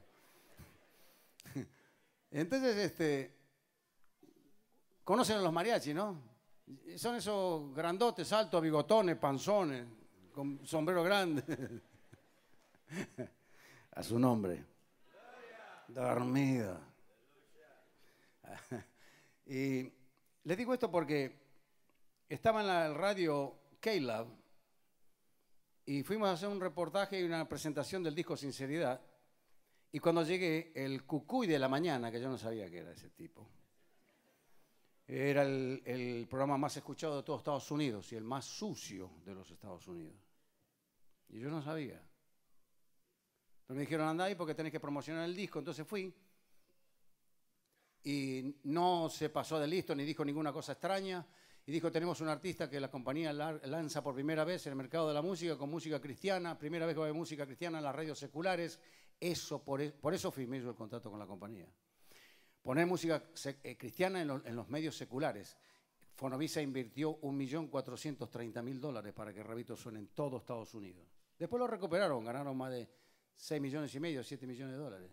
Speaker 1: Entonces, este, conocen a los mariachis, ¿no? Son esos grandotes, altos, bigotones, panzones, con sombrero grande. A su nombre. Dormido. Y les digo esto porque estaba en la radio K-Lab y fuimos a hacer un reportaje y una presentación del disco Sinceridad. Y cuando llegué, el Cucuy de la mañana, que yo no sabía que era ese tipo, era el, el programa más escuchado de todos Estados Unidos y el más sucio de los Estados Unidos. Y yo no sabía. Pero me dijeron, anda ahí porque tenés que promocionar el disco. Entonces fui y no se pasó de listo ni dijo ninguna cosa extraña. Y dijo, tenemos un artista que la compañía lanza por primera vez en el mercado de la música con música cristiana. Primera vez que va a haber música cristiana en las radios seculares. Eso, por, por eso firmé yo el contrato con la compañía. Poner música eh, cristiana en, lo, en los medios seculares. Fonovisa invirtió un millón cuatrocientos treinta mil dólares para que Rabito suene en todo Estados Unidos. Después lo recuperaron, ganaron más de seis millones y medio, siete millones de dólares.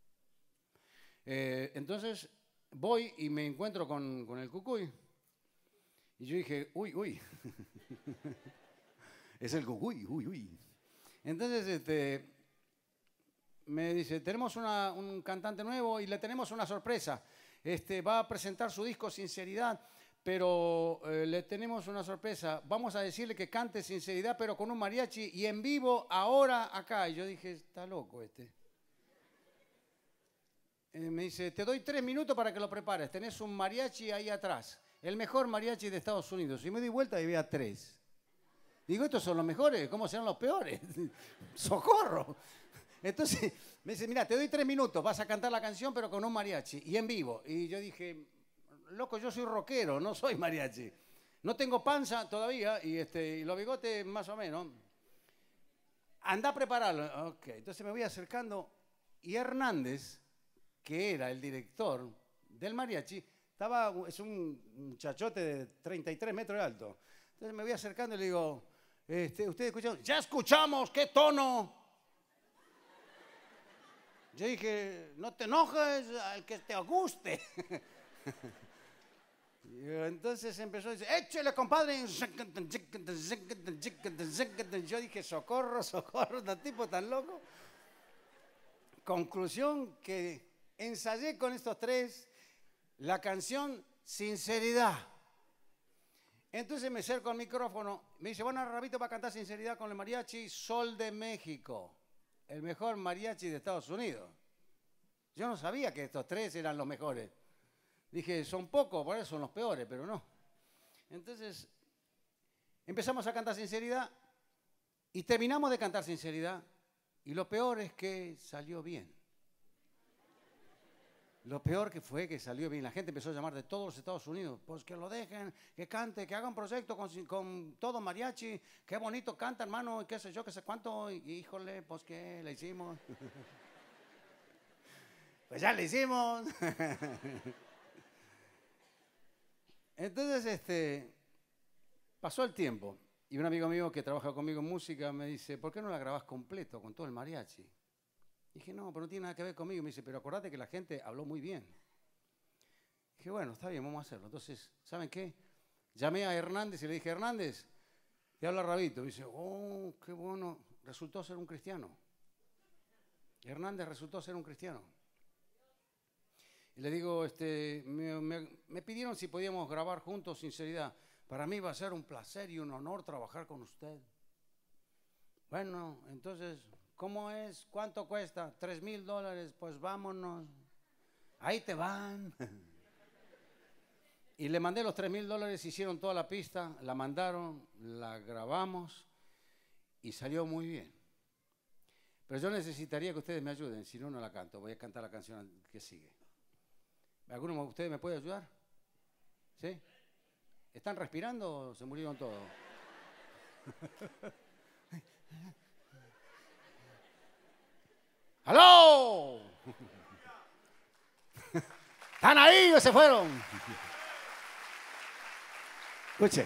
Speaker 1: Eh, entonces voy y me encuentro con, con el Cucuy. Y yo dije, uy, uy. Es el Cucuy, uy, uy. Entonces, este... me dice, tenemos una, un cantante nuevo y le tenemos una sorpresa. Este, va a presentar su disco Sinceridad, pero eh, le tenemos una sorpresa. Vamos a decirle que cante Sinceridad, pero con un mariachi y en vivo ahora acá. Y yo dije, está loco este. Eh, me dice, te doy tres minutos para que lo prepares. Tenés un mariachi ahí atrás. El mejor mariachi de Estados Unidos. Y me di vuelta y veía tres. Digo, estos son los mejores, ¿cómo serán los peores? ¡Socorro! Entonces me dice, mira, te doy tres minutos, vas a cantar la canción pero con un mariachi y en vivo. Y yo dije, loco, yo soy rockero, no soy mariachi. No tengo panza todavía y, este, y los bigotes más o menos. Anda a prepararlo. Ok, entonces me voy acercando y Hernández, que era el director del mariachi, estaba, es un muchachote de treinta y tres metros de alto. Entonces me voy acercando y le digo, este, ¿ustedes escucharon? Ya escuchamos, ¿qué tono? Yo dije, no te enojes, al que te guste. Y entonces empezó a decir, échale, compadre. Yo dije, socorro, socorro, tan tipo tan loco. Conclusión que ensayé con estos tres la canción Sinceridad. Entonces me acerco al micrófono, me dice, bueno, Rabito va a cantar Sinceridad con el mariachi Sol de México. El mejor mariachi de Estados Unidos. Yo no sabía que estos tres eran los mejores. Dije, son pocos, por eso son los peores, pero no. Entonces, empezamos a cantar Sinceridad y terminamos de cantar Sinceridad. Y lo peor es que salió bien. Lo peor que fue que salió bien. La gente empezó a llamar de todos los Estados Unidos. Pues que lo dejen, que cante, que haga un proyecto con, con todo mariachi. Qué bonito canta, hermano, y qué sé yo, qué sé cuánto. Y, híjole, pues que le hicimos. Pues ya le hicimos. Entonces, este, pasó el tiempo. Y un amigo mío que trabaja conmigo en música me dice, ¿por qué no la grabás completo con todo el mariachi? Dije, no, pero no tiene nada que ver conmigo. Me dice, pero acordate que la gente habló muy bien. Dije, bueno, está bien, vamos a hacerlo. Entonces, ¿saben qué? Llamé a Hernández y le dije, Hernández, te habla Rabito. Me dice, oh, qué bueno, resultó ser un cristiano. Hernández resultó ser un cristiano. Y le digo, este, me, me, me pidieron si podíamos grabar juntos Sinceridad. Para mí va a ser un placer y un honor trabajar con usted. Bueno, entonces... ¿cómo es? ¿Cuánto cuesta? Tres mil dólares, pues vámonos. Ahí te van. Y le mandé los tres mil dólares, hicieron toda la pista, la mandaron, la grabamos y salió muy bien. Pero yo necesitaría que ustedes me ayuden, si no, no la canto. Voy a cantar la canción que sigue. ¿Alguno de ustedes me puede ayudar? ¿Sí? ¿Están respirando o se murieron todos? ¡Aló! ¿Están ahí o se fueron? Escuchen.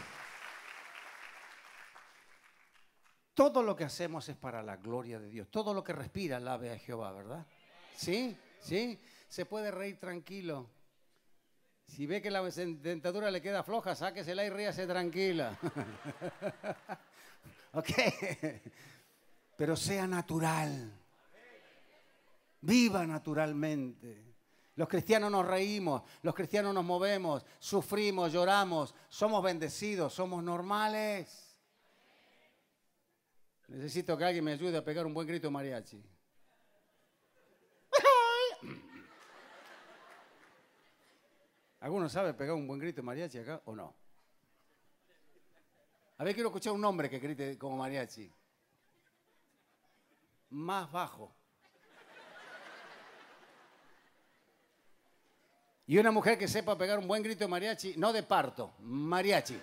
Speaker 1: Todo lo que hacemos es para la gloria de Dios. Todo lo que respira alabe a Jehová, ¿verdad? ¿Sí? ¿Sí? Se puede reír tranquilo. Si ve que la dentadura le queda floja, sáquesela y ríase tranquila. Ok. Pero sea natural. Viva naturalmente. Los cristianos nos reímos, los cristianos nos movemos, sufrimos, lloramos, somos bendecidos, somos normales. Necesito que alguien me ayude a pegar un buen grito mariachi. ¿Alguno sabe pegar un buen grito mariachi acá o no? A ver, quiero escuchar un hombre que grite como mariachi. Más bajo. Y una mujer que sepa pegar un buen grito de mariachi, no de parto, mariachi.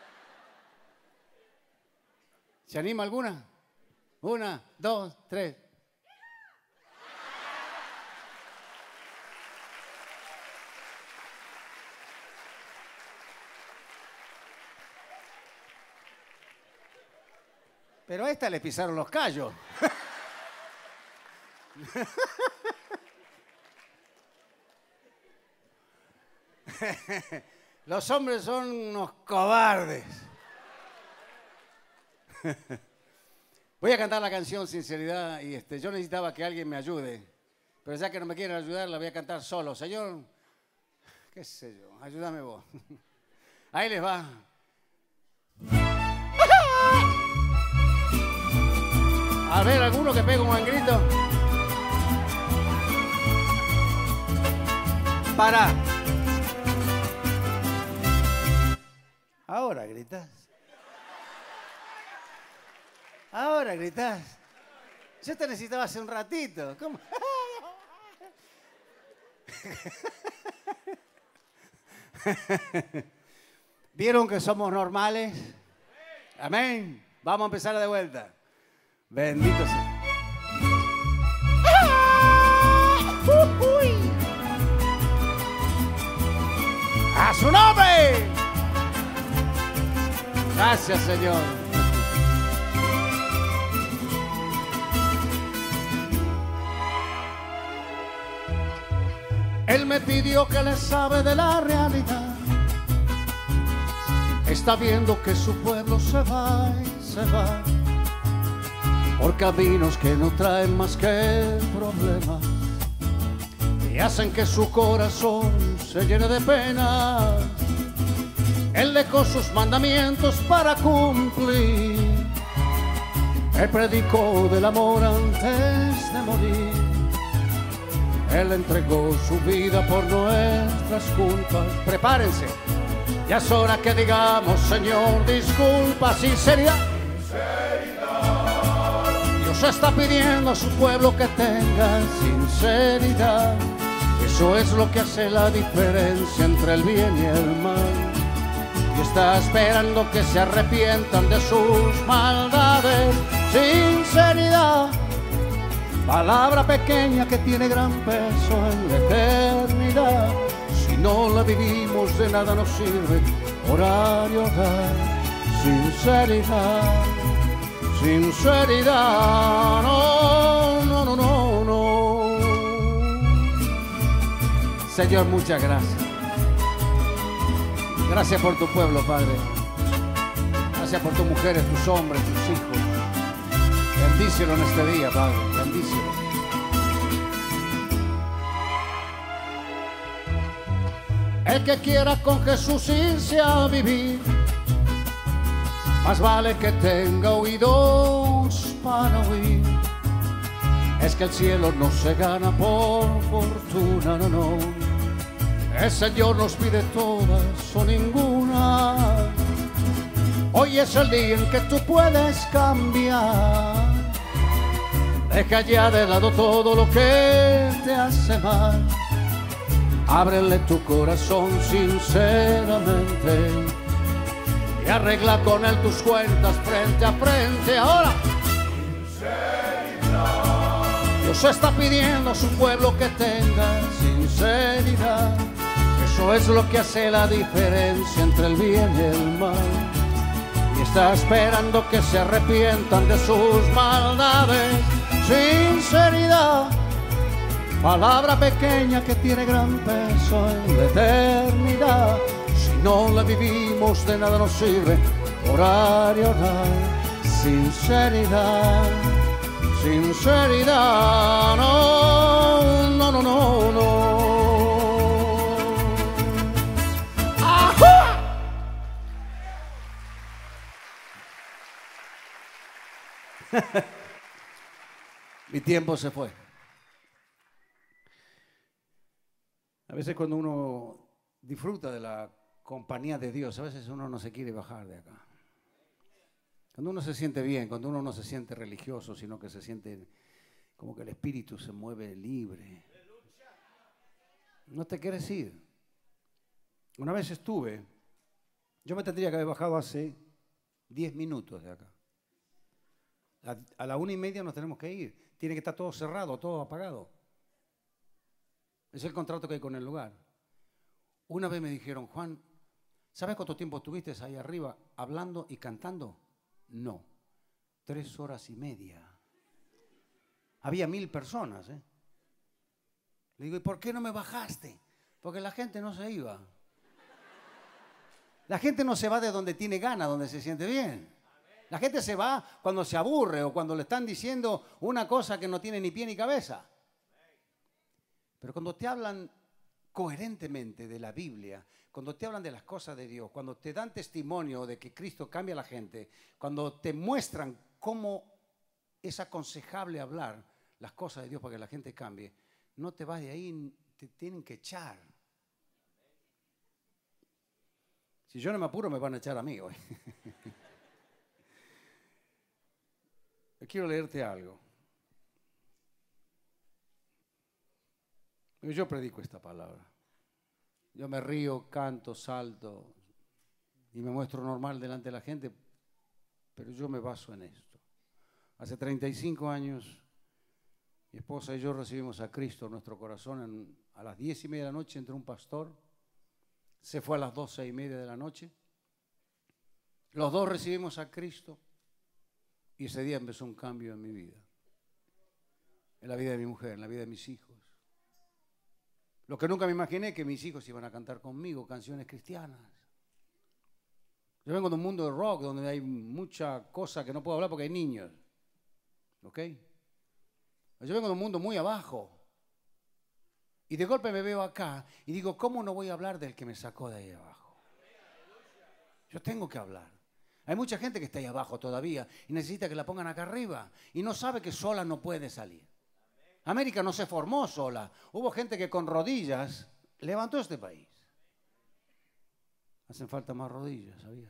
Speaker 1: ¿Se anima alguna? Una, dos, tres. Pero a esta le pisaron los callos. Los hombres son unos cobardes. Voy a cantar la canción Sinceridad y este, yo necesitaba que alguien me ayude, pero ya que no me quieren ayudar la voy a cantar solo. Señor, qué sé yo, ayúdame vos. Ahí les va. A ver, alguno que pegue un buen grito. Para. Ahora gritas. Ahora gritas. Yo te necesitaba hace un ratito. ¿Cómo? ¿Vieron que somos normales? Amén. Vamos a empezar de vuelta. Bendito sea. ¡A su nombre! Gracias, Señor. Él me pidió que le sabe de la realidad. Está viendo que su pueblo se va y se va por caminos que no traen más que problemas y hacen que su corazón se llene de penas. Él dejó sus mandamientos para cumplir. Él predicó del amor antes de morir. Él entregó su vida por nuestras culpas. Prepárense, ya es hora que digamos, Señor, disculpa, sinceridad. Dios está pidiendo a su pueblo que tenga sinceridad. Eso es lo que hace la diferencia entre el bien y el mal. Y está esperando que se arrepientan de sus maldades. Sinceridad, palabra pequeña que tiene gran peso en la eternidad. Si no la vivimos, de nada nos sirve orar y orar. Sinceridad, sinceridad, no, no, no, no, no. Señor, muchas gracias. Gracias por tu pueblo, Padre. Gracias por tus mujeres, tus hombres, tus hijos. Bendícelo en este día, Padre. Bendícelo. El que quiera con Jesús irse a vivir, más vale que tenga oídos para oír. Es que el cielo no se gana por fortuna, no, no. El Señor nos pide todas o ninguna. Hoy es el día en que tú puedes cambiar. Deja ya de lado todo lo que te hace mal. Ábrele tu corazón sinceramente
Speaker 2: y arregla con él tus cuentas frente a frente. Ahora Dios está pidiendo a su pueblo que tenga sinceridad. Eso es lo que hace la diferencia entre el bien y el mal. Y está esperando que se arrepientan de sus maldades. Sinceridad, palabra pequeña que tiene gran peso en la eternidad. Si no la vivimos, de nada nos sirve orar y orar. Sinceridad, sinceridad, no, no, no, no, no. ¡Ajá! Mi tiempo se fue. A veces cuando uno disfruta de la compañía de Dios, a veces uno no se quiere bajar de acá. Cuando uno se siente bien, cuando uno no se siente religioso, sino que se siente como que el espíritu se mueve libre. No te quieres ir. Una vez estuve, yo me tendría que haber bajado hace diez minutos de acá. A, a la una y media nos tenemos que ir. Tiene que estar todo cerrado, todo apagado. Es el contrato que hay con el lugar. Una vez me dijeron, Juan, ¿sabes cuánto tiempo estuviste ahí arriba hablando y cantando? No, tres horas y media. Había mil personas, ¿eh? Le digo, ¿y por qué no me bajaste? Porque la gente no se iba. La gente no se va de donde tiene ganas, donde se siente bien. La gente se va cuando se aburre o cuando le están diciendo una cosa que no tiene ni pie ni cabeza. Pero cuando te hablan coherentemente de la Biblia, cuando te hablan de las cosas de Dios, cuando te dan testimonio de que Cristo cambia a la gente, cuando te muestran cómo es aconsejable hablar las cosas de Dios para que la gente cambie, no te vas de ahí, te tienen que echar. Si yo no me apuro, me van a echar a mí hoy. Quiero leerte algo. Yo predico esta palabra. Yo me río, canto, salto y me muestro normal delante de la gente, pero yo me baso en esto. Hace treinta y cinco años, mi esposa y yo recibimos a Cristo en nuestro corazón. En, a las diez y media de la noche entró un pastor, se fue a las doce y media de la noche. Los dos recibimos a Cristo y ese día empezó un cambio en mi vida, en la vida de mi mujer, en la vida de mis hijos. Lo que nunca me imaginé que mis hijos iban a cantar conmigo canciones cristianas. Yo vengo de un mundo de rock donde hay mucha cosa que no puedo hablar porque hay niños. ¿Ok? Yo vengo de un mundo muy abajo. Y de golpe me veo acá y digo, ¿cómo no voy a hablar del que me sacó de ahí abajo? Yo tengo que hablar. Hay mucha gente que está ahí abajo todavía y necesita que la pongan acá arriba y no sabe que sola no puede salir. América no se formó sola. Hubo gente que con rodillas levantó este país. Hacen falta más rodillas, ¿sabías?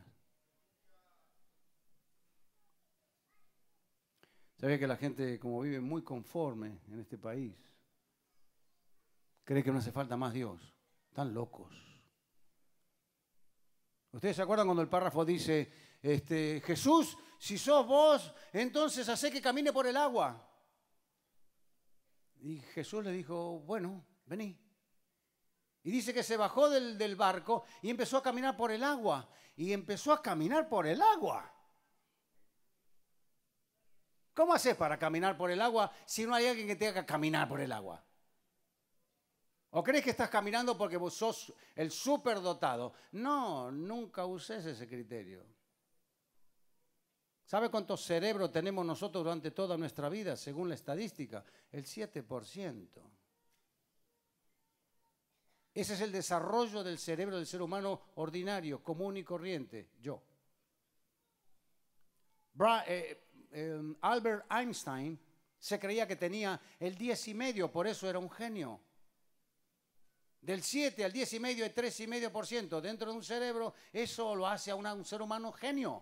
Speaker 2: ¿Sabía que la gente, como vive muy conforme en este país, cree que no hace falta más Dios? Están locos. ¿Ustedes se acuerdan cuando el párrafo dice, este, Jesús, si sos vos, entonces hacé que camine por el agua? Y Jesús le dijo, bueno, vení. Y dice que se bajó del, del barco y empezó a caminar por el agua. Y empezó a caminar por el agua. ¿Cómo haces para caminar por el agua si no hay alguien que tenga que caminar por el agua? ¿O crees que estás caminando porque vos sos el superdotado? No, nunca uses ese criterio. ¿Sabe cuánto cerebro tenemos nosotros durante toda nuestra vida, según la estadística? El siete por ciento. Ese es el desarrollo del cerebro del ser humano ordinario, común y corriente, yo. Bra eh, eh, Albert Einstein se creía que tenía el diez y medio, por eso era un genio. Del siete al diez y medio hay tres y medio por ciento dentro de un cerebro, eso lo hace a una, un ser humano genio.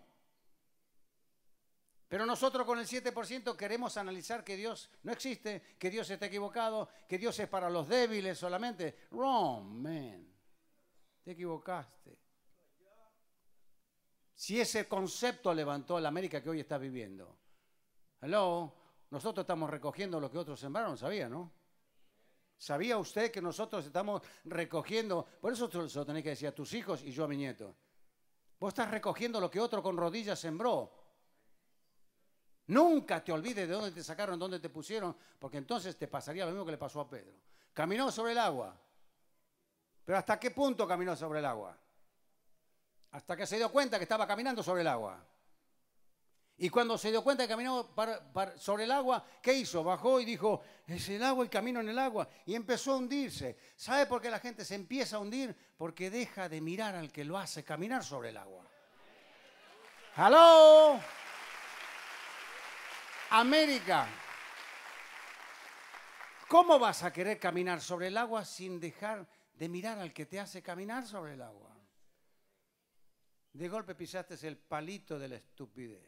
Speaker 2: Pero nosotros con el siete por ciento queremos analizar que Dios no existe, que Dios está equivocado, que Dios es para los débiles solamente. Wrong, man. Te equivocaste.
Speaker 1: Si ese concepto levantó la América que hoy está viviendo. Hello, nosotros estamos recogiendo lo que otros sembraron, ¿sabía, no? ¿Sabía usted que nosotros estamos recogiendo? Por eso se lo tenés que decir a tus hijos y yo a mi nieto. Vos estás recogiendo lo que otro con rodillas sembró. Nunca te olvides de dónde te sacaron, dónde te pusieron, porque entonces te pasaría lo mismo que le pasó a Pedro. Caminó sobre el agua. ¿Pero hasta qué punto caminó sobre el agua? Hasta que se dio cuenta que estaba caminando sobre el agua. Y cuando se dio cuenta que caminó para, para, sobre el agua, ¿qué hizo? Bajó y dijo, es el agua, el camino en el agua. Y empezó a hundirse. ¿Sabe por qué la gente se empieza a hundir? Porque deja de mirar al que lo hace caminar sobre el agua. ¡Aló! América. ¿Cómo vas a querer caminar sobre el agua sin dejar de mirar al que te hace caminar sobre el agua? De golpe pisaste el palito de la estupidez.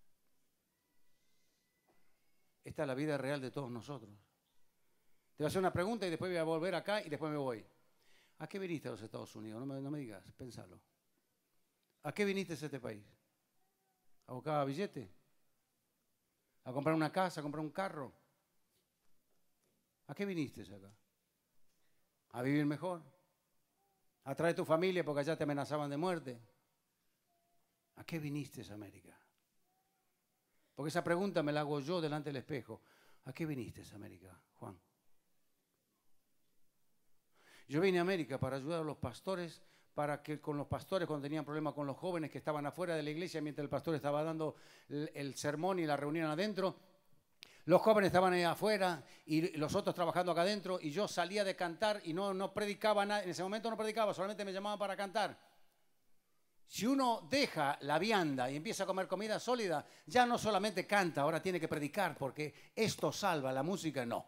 Speaker 1: Esta es la vida real de todos nosotros. Te voy a hacer una pregunta y después voy a volver acá y después me voy. ¿A qué viniste a los Estados Unidos? No me, no me digas, pensalo. ¿A qué viniste a este país? ¿A buscar billete? ¿A comprar una casa? ¿A comprar un carro? ¿A qué viniste acá? ¿A vivir mejor? ¿A traer tu familia porque allá te amenazaban de muerte? ¿A qué viniste a América? Porque esa pregunta me la hago yo delante del espejo. ¿A qué viniste a América, Juan? Yo vine a América para ayudar a los pastores, para que con los pastores cuando tenían problemas con los jóvenes que estaban afuera de la iglesia mientras el pastor estaba dando el, el sermón y la reunión adentro, los jóvenes estaban ahí afuera y los otros trabajando acá adentro y yo salía de cantar y no, no predicaba nada. En ese momento no predicaba, solamente me llamaban para cantar. Si uno deja la vianda y empieza a comer comida sólida, ya no solamente canta, ahora tiene que predicar porque esto salva, la música no.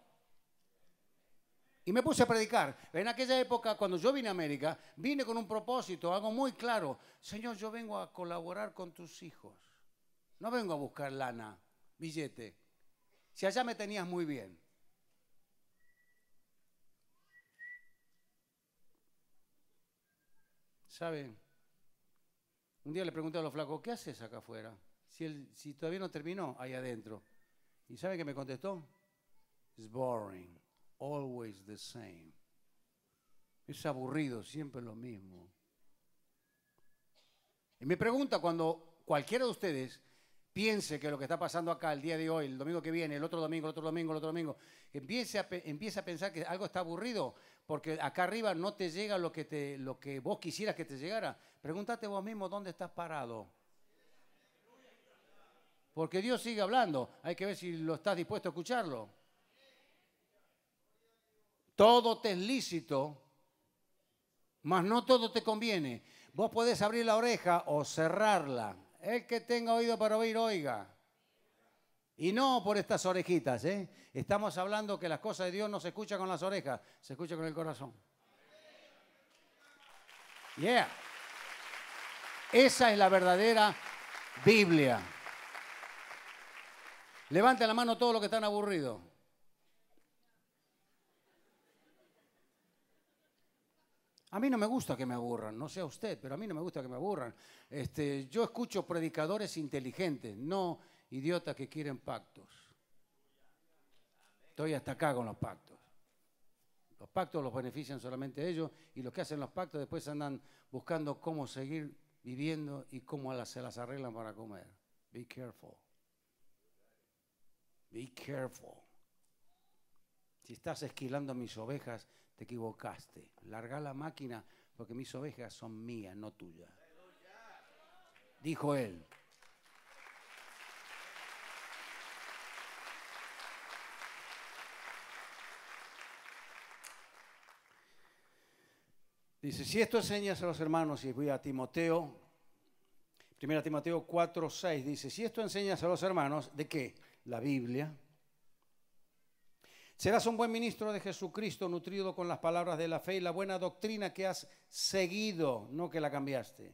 Speaker 1: Y me puse a predicar. En aquella época, cuando yo vine a América, vine con un propósito, algo muy claro. Señor, yo vengo a colaborar con tus hijos. No vengo a buscar lana, billete. Si allá me tenías muy bien. ¿Saben? Un día le pregunté a los flacos, ¿qué haces acá afuera? Si, el, si todavía no terminó, ahí adentro. ¿Y sabe qué me contestó? It's boring, always the same. Es aburrido, siempre lo mismo. Y me pregunta cuando cualquiera de ustedes piense que lo que está pasando acá el día de hoy, el domingo que viene, el otro domingo, el otro domingo, el otro domingo, empiece a, empiece a pensar que algo está aburrido, porque acá arriba no te llega lo que, te, lo que vos quisieras que te llegara. Pregúntate vos mismo dónde estás parado. Porque Dios sigue hablando. Hay que ver si lo estás dispuesto a escucharlo. Todo te es lícito, mas no todo te conviene. Vos podés abrir la oreja o cerrarla. El que tenga oído para oír, oiga. Y no por estas orejitas, ¿eh? Estamos hablando que las cosas de Dios no se escuchan con las orejas, se escuchan con el corazón. Yeah. Esa es la verdadera Biblia. Levanten la mano todos los que están aburridos. A mí no me gusta que me aburran, no sé a usted, pero a mí no me gusta que me aburran. Este, yo escucho predicadores inteligentes, no idiotas que quieren pactos. Estoy hasta acá con los pactos. Los pactos los benefician solamente a ellos y los que hacen los pactos después andan buscando cómo seguir viviendo y cómo las, se las arreglan para comer. Be careful. Be careful. Si estás esquilando mis ovejas, te equivocaste. Larga la máquina porque mis ovejas son mías, no tuyas. Dijo él. Dice, si esto enseñas a los hermanos, y voy a Timoteo, primera Timoteo cuatro, seis, dice, si esto enseñas a los hermanos, ¿de qué? La Biblia. Serás un buen ministro de Jesucristo, nutrido con las palabras de la fe y la buena doctrina que has seguido, no que la cambiaste.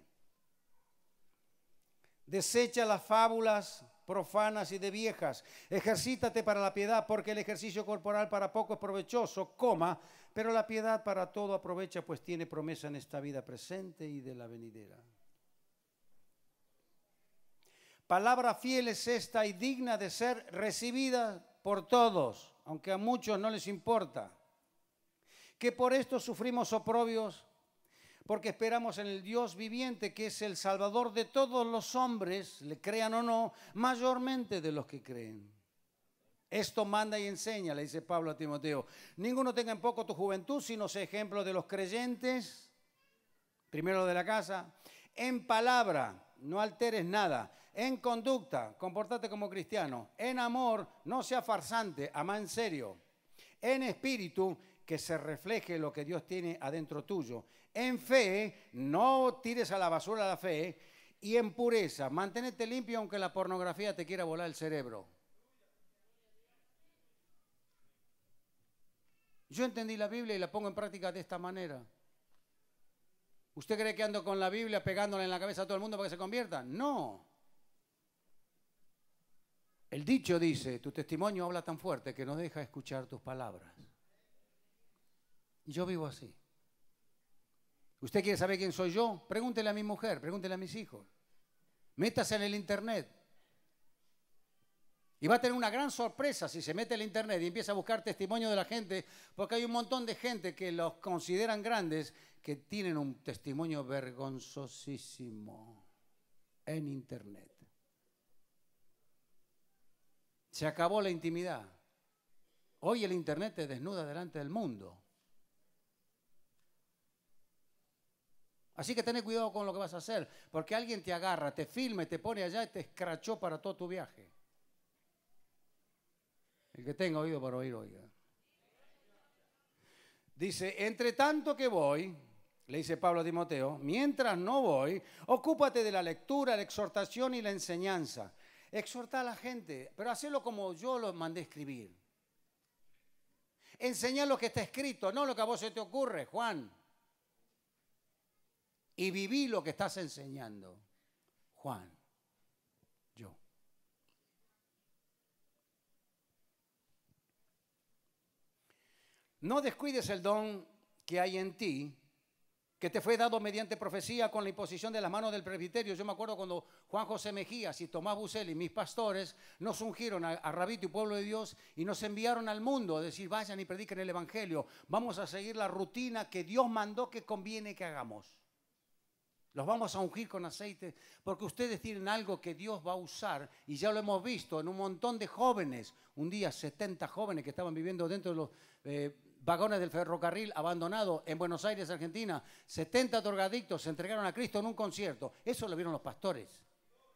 Speaker 1: Desecha las fábulas profanas y de viejas. Ejercítate para la piedad, porque el ejercicio corporal para poco es provechoso, coma, pero la piedad para todo aprovecha, pues tiene promesa en esta vida presente y de la venidera.
Speaker 2: Palabra fiel es esta y digna de ser recibida por todos, aunque a muchos no les importa. Que por esto sufrimos oprobios, porque esperamos en el Dios viviente, que es el Salvador de todos los hombres, le crean o no, mayormente de los que creen. Esto manda y enseña, le dice Pablo a Timoteo. Ninguno tenga en poco tu juventud, sino sea ejemplo de los creyentes, primero de la casa. En palabra, no alteres nada. En conducta, compórtate como cristiano. En amor, no sea farsante, ama en serio. En espíritu, que se refleje lo que Dios tiene adentro tuyo. En fe, no tires a la basura la fe. Y en pureza, manténete limpio aunque la pornografía te quiera volar el cerebro. Yo entendí la Biblia y la pongo en práctica de esta manera. ¿Usted cree que ando con la Biblia pegándole en la cabeza a todo el mundo para que se convierta? No. El dicho dice, tu testimonio habla tan fuerte que no deja escuchar tus palabras. Y yo vivo así. ¿Usted quiere saber quién soy yo? Pregúntele a mi mujer, pregúntele a mis hijos. Métase en el internet. Y va a tener una gran sorpresa si se mete en el internet y empieza a buscar testimonio de la gente, porque hay un montón de gente que los consideran grandes, que tienen un testimonio vergonzosísimo en internet. Se acabó la intimidad. Hoy el internet te desnuda delante del mundo. Así que ten cuidado con lo que vas a hacer, porque alguien te agarra, te filma, te pone allá y te escrachó para todo tu viaje. El que tenga oído para oír, oiga. Dice, entre tanto que voy, le dice Pablo a Timoteo, mientras no voy, ocúpate de la lectura, la exhortación y la enseñanza. Exhorta a la gente, pero hacelo como yo lo mandé escribir. Enseñá lo que está escrito, no lo que a vos se te ocurre, Juan. Y viví lo que estás enseñando, Juan, yo. No descuides el don que hay en ti, que te fue dado mediante profecía con la imposición de las manos del presbiterio. Yo me acuerdo cuando Juan José Mejías y Tomás Buseli, mis pastores, nos ungieron a, a Rabito y Pueblo de Dios y nos enviaron al mundo a decir, vayan y prediquen el Evangelio. Vamos a seguir la rutina que Dios mandó que conviene que hagamos. Los vamos a ungir con aceite porque ustedes tienen algo que Dios va a usar y ya lo hemos visto en un montón de jóvenes. Un día setenta jóvenes que estaban viviendo dentro de los eh, vagones del ferrocarril abandonado en Buenos Aires, Argentina. setenta drogadictos se entregaron a Cristo en un concierto. Eso lo vieron los pastores.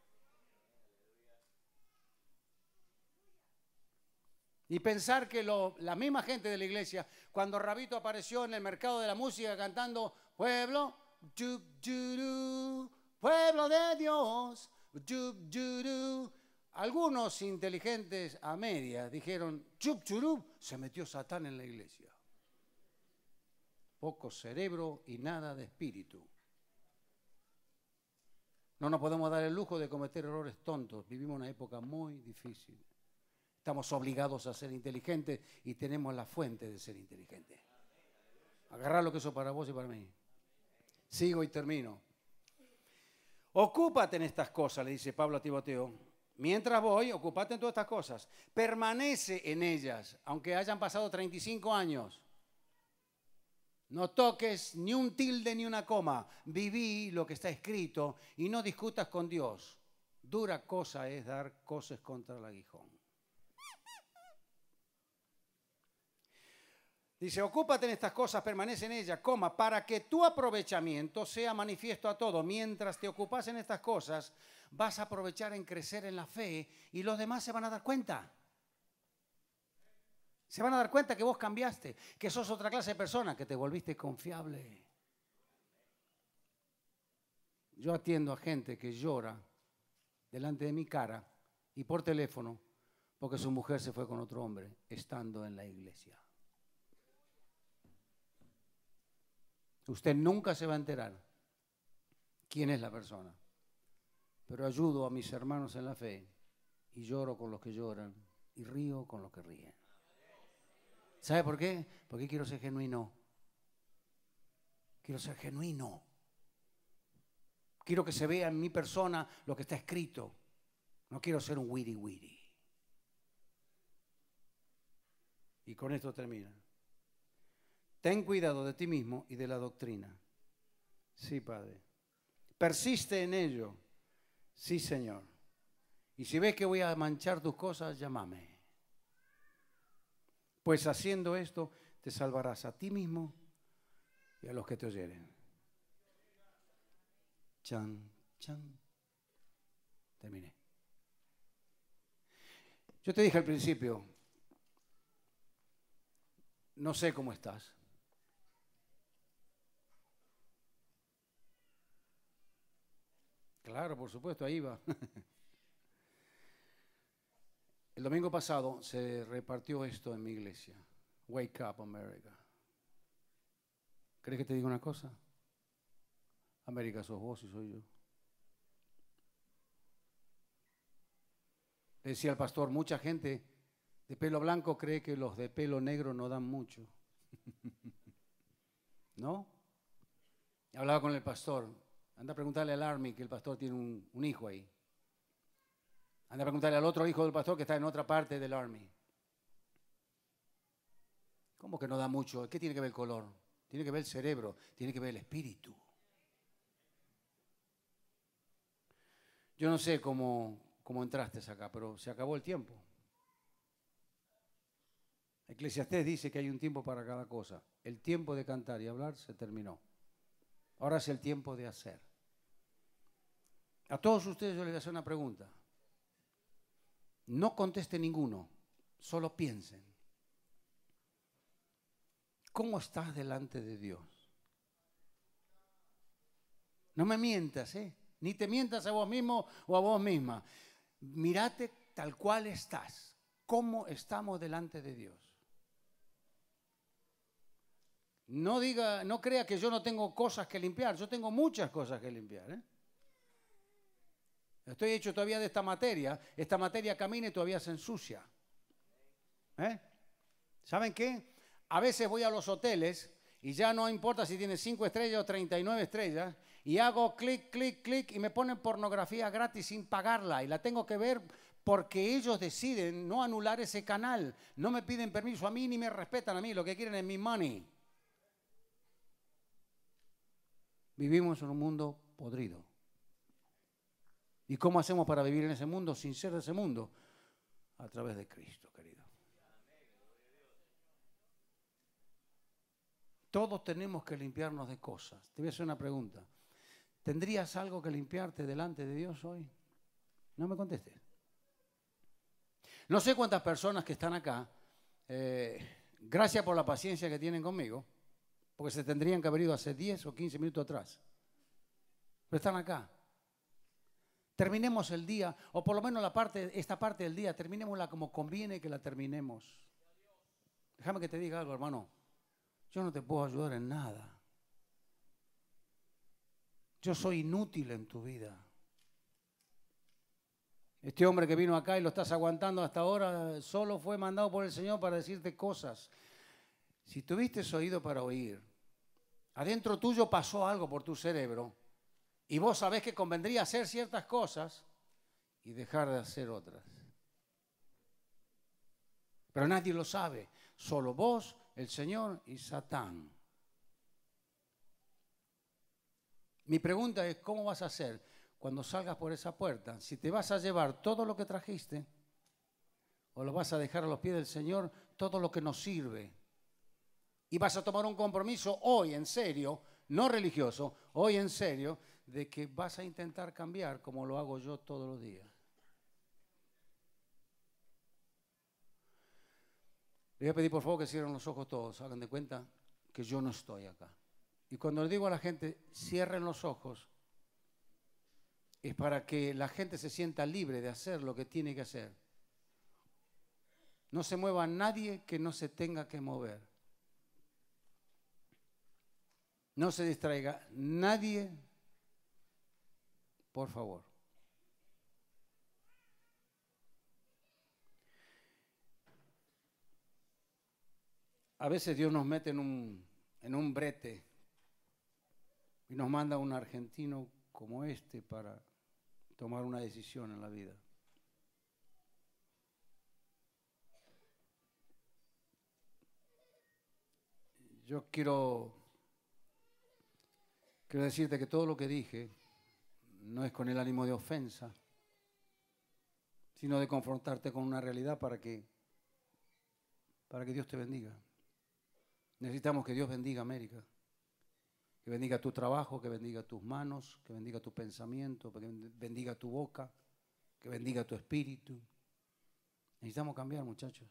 Speaker 2: Y pensar que lo, la misma gente de la iglesia, cuando Rabito apareció en el mercado de la música cantando Pueblo, Yup, yuru, pueblo de Dios, yup, yuru. Algunos inteligentes a medias dijeron, chup, churup, se metió Satán en la iglesia. Poco cerebro y nada de espíritu. No nos podemos dar el lujo de cometer errores tontos. Vivimos una época muy difícil. Estamos obligados a ser inteligentes y tenemos la fuente de ser inteligentes. Agarrar lo que eso para vos y para mí. Sigo y termino. Ocúpate en estas cosas, le dice Pablo a Timoteo. Mientras voy, ocúpate en todas estas cosas. Permanece en ellas, aunque hayan pasado treinta y cinco años. No toques ni un tilde ni una coma. Viví lo que está escrito y no discutas con Dios. Dura cosa es dar coces contra el aguijón. Dice, ocúpate en estas cosas, permanece en ellas, coma, para que tu aprovechamiento sea manifiesto a todo. Mientras te ocupas en estas cosas, vas a aprovechar en crecer en la fe y los demás se van a dar cuenta. Se van a dar cuenta que vos cambiaste, que sos otra clase de persona, que te volviste confiable. Yo atiendo a gente que llora delante de mi cara y por teléfono porque su mujer se fue con otro hombre estando en la iglesia. Usted nunca se va a enterar quién es la persona, pero ayudo a mis hermanos en la fe y lloro con los que lloran y río con los que ríen. ¿Sabe por qué? Porque quiero ser genuino. Quiero ser genuino. Quiero que se vea en mi persona lo que está escrito.
Speaker 1: No quiero ser un wiri wiri. Y con esto termina. Ten cuidado de ti mismo y de la doctrina. Sí, Padre. Persiste en ello. Sí, Señor. Y si ves que voy a manchar tus cosas, llámame. Pues haciendo esto, te salvarás a ti mismo y a los que te oyeren. Chan, chan. Terminé. Yo te dije al principio, no sé cómo estás. Claro, por supuesto, ahí va. El domingo pasado se repartió esto en mi iglesia. Wake up, America. ¿Crees que te diga una cosa? América sos vos y soy yo. Le decía al pastor, mucha gente de pelo blanco cree que los de pelo negro no dan mucho. ¿No? Hablaba con el pastor. Anda a preguntarle al Army que el pastor tiene un, un hijo ahí. Anda a preguntarle al otro hijo del pastor que está en otra parte del Army. ¿Cómo que no da mucho? ¿Qué tiene que ver el color? Tiene que ver el cerebro, tiene que ver el espíritu. Yo no sé cómo, cómo entraste acá, pero se acabó el tiempo. Eclesiastés dice que hay un tiempo para cada cosa. El tiempo de cantar y hablar se terminó. Ahora es el tiempo de hacer. A todos ustedes yo les voy a hacer una pregunta. No conteste ninguno, solo piensen. ¿Cómo estás delante de Dios? No me mientas, ¿eh? Ni te mientas a vos mismo o a vos misma. Mírate tal cual estás. ¿Cómo estamos delante de Dios? No diga, no crea que yo no tengo cosas que limpiar. Yo tengo muchas cosas que limpiar, ¿eh? Estoy hecho todavía de esta materia. Esta materia camina y todavía se ensucia. ¿Eh? ¿Saben qué? A veces voy a los hoteles y ya no importa si tiene cinco estrellas o treinta y nueve estrellas y hago clic, clic, clic y me ponen pornografía gratis sin pagarla y la tengo que ver porque ellos deciden no anular ese canal. No me piden permiso a mí ni me respetan a mí. Lo que quieren es mi money. Vivimos en un mundo podrido. ¿Y cómo hacemos para vivir en ese mundo sin ser de ese mundo? A través de Cristo, querido. Todos tenemos que limpiarnos de cosas. Te voy a hacer una pregunta. ¿Tendrías algo que limpiarte delante de Dios hoy? No me contestes. No sé cuántas personas que están acá, eh, gracias por la paciencia que tienen conmigo, porque se tendrían que haber ido hace diez o quince minutos atrás. Pero están acá. Terminemos el día, o por lo menos la parte, esta parte del día, terminémosla como conviene que la terminemos. Déjame que te diga algo, hermano. Yo no te puedo ayudar en nada. Yo soy inútil en tu vida. Este hombre que vino acá y lo estás aguantando hasta ahora, solo fue mandado por el Señor para decirte cosas. Si tuviste oído para oír, adentro tuyo pasó algo por tu cerebro y vos sabés que convendría hacer ciertas cosas y dejar de hacer otras. Pero nadie lo sabe, solo vos, el Señor y Satán. Mi pregunta es, ¿cómo vas a hacer cuando salgas por esa puerta? Si te vas a llevar todo lo que trajiste o lo vas a dejar a los pies del Señor, todo lo que nos sirve. Y vas a tomar un compromiso hoy, en serio, no religioso, hoy en serio, de que vas a intentar cambiar como lo hago yo todos los días. Les voy a pedir por favor que cierren los ojos todos, hagan de cuenta que yo no estoy acá. Y cuando le digo a la gente, cierren los ojos, es para que la gente se sienta libre de hacer lo que tiene que hacer. No se mueva nadie que no se tenga que mover. No se distraiga nadie, por favor. A veces Dios nos mete en un, en un brete y nos manda a un argentino como este para tomar una decisión en la vida. Yo quiero, quiero decirte que todo lo que dije no es con el ánimo de ofensa, sino de confrontarte con una realidad para que, para que Dios te bendiga. Necesitamos que Dios bendiga América, que bendiga tu trabajo, que bendiga tus manos, que bendiga tu pensamiento, que bendiga tu boca, que bendiga tu espíritu. Necesitamos cambiar, muchachos.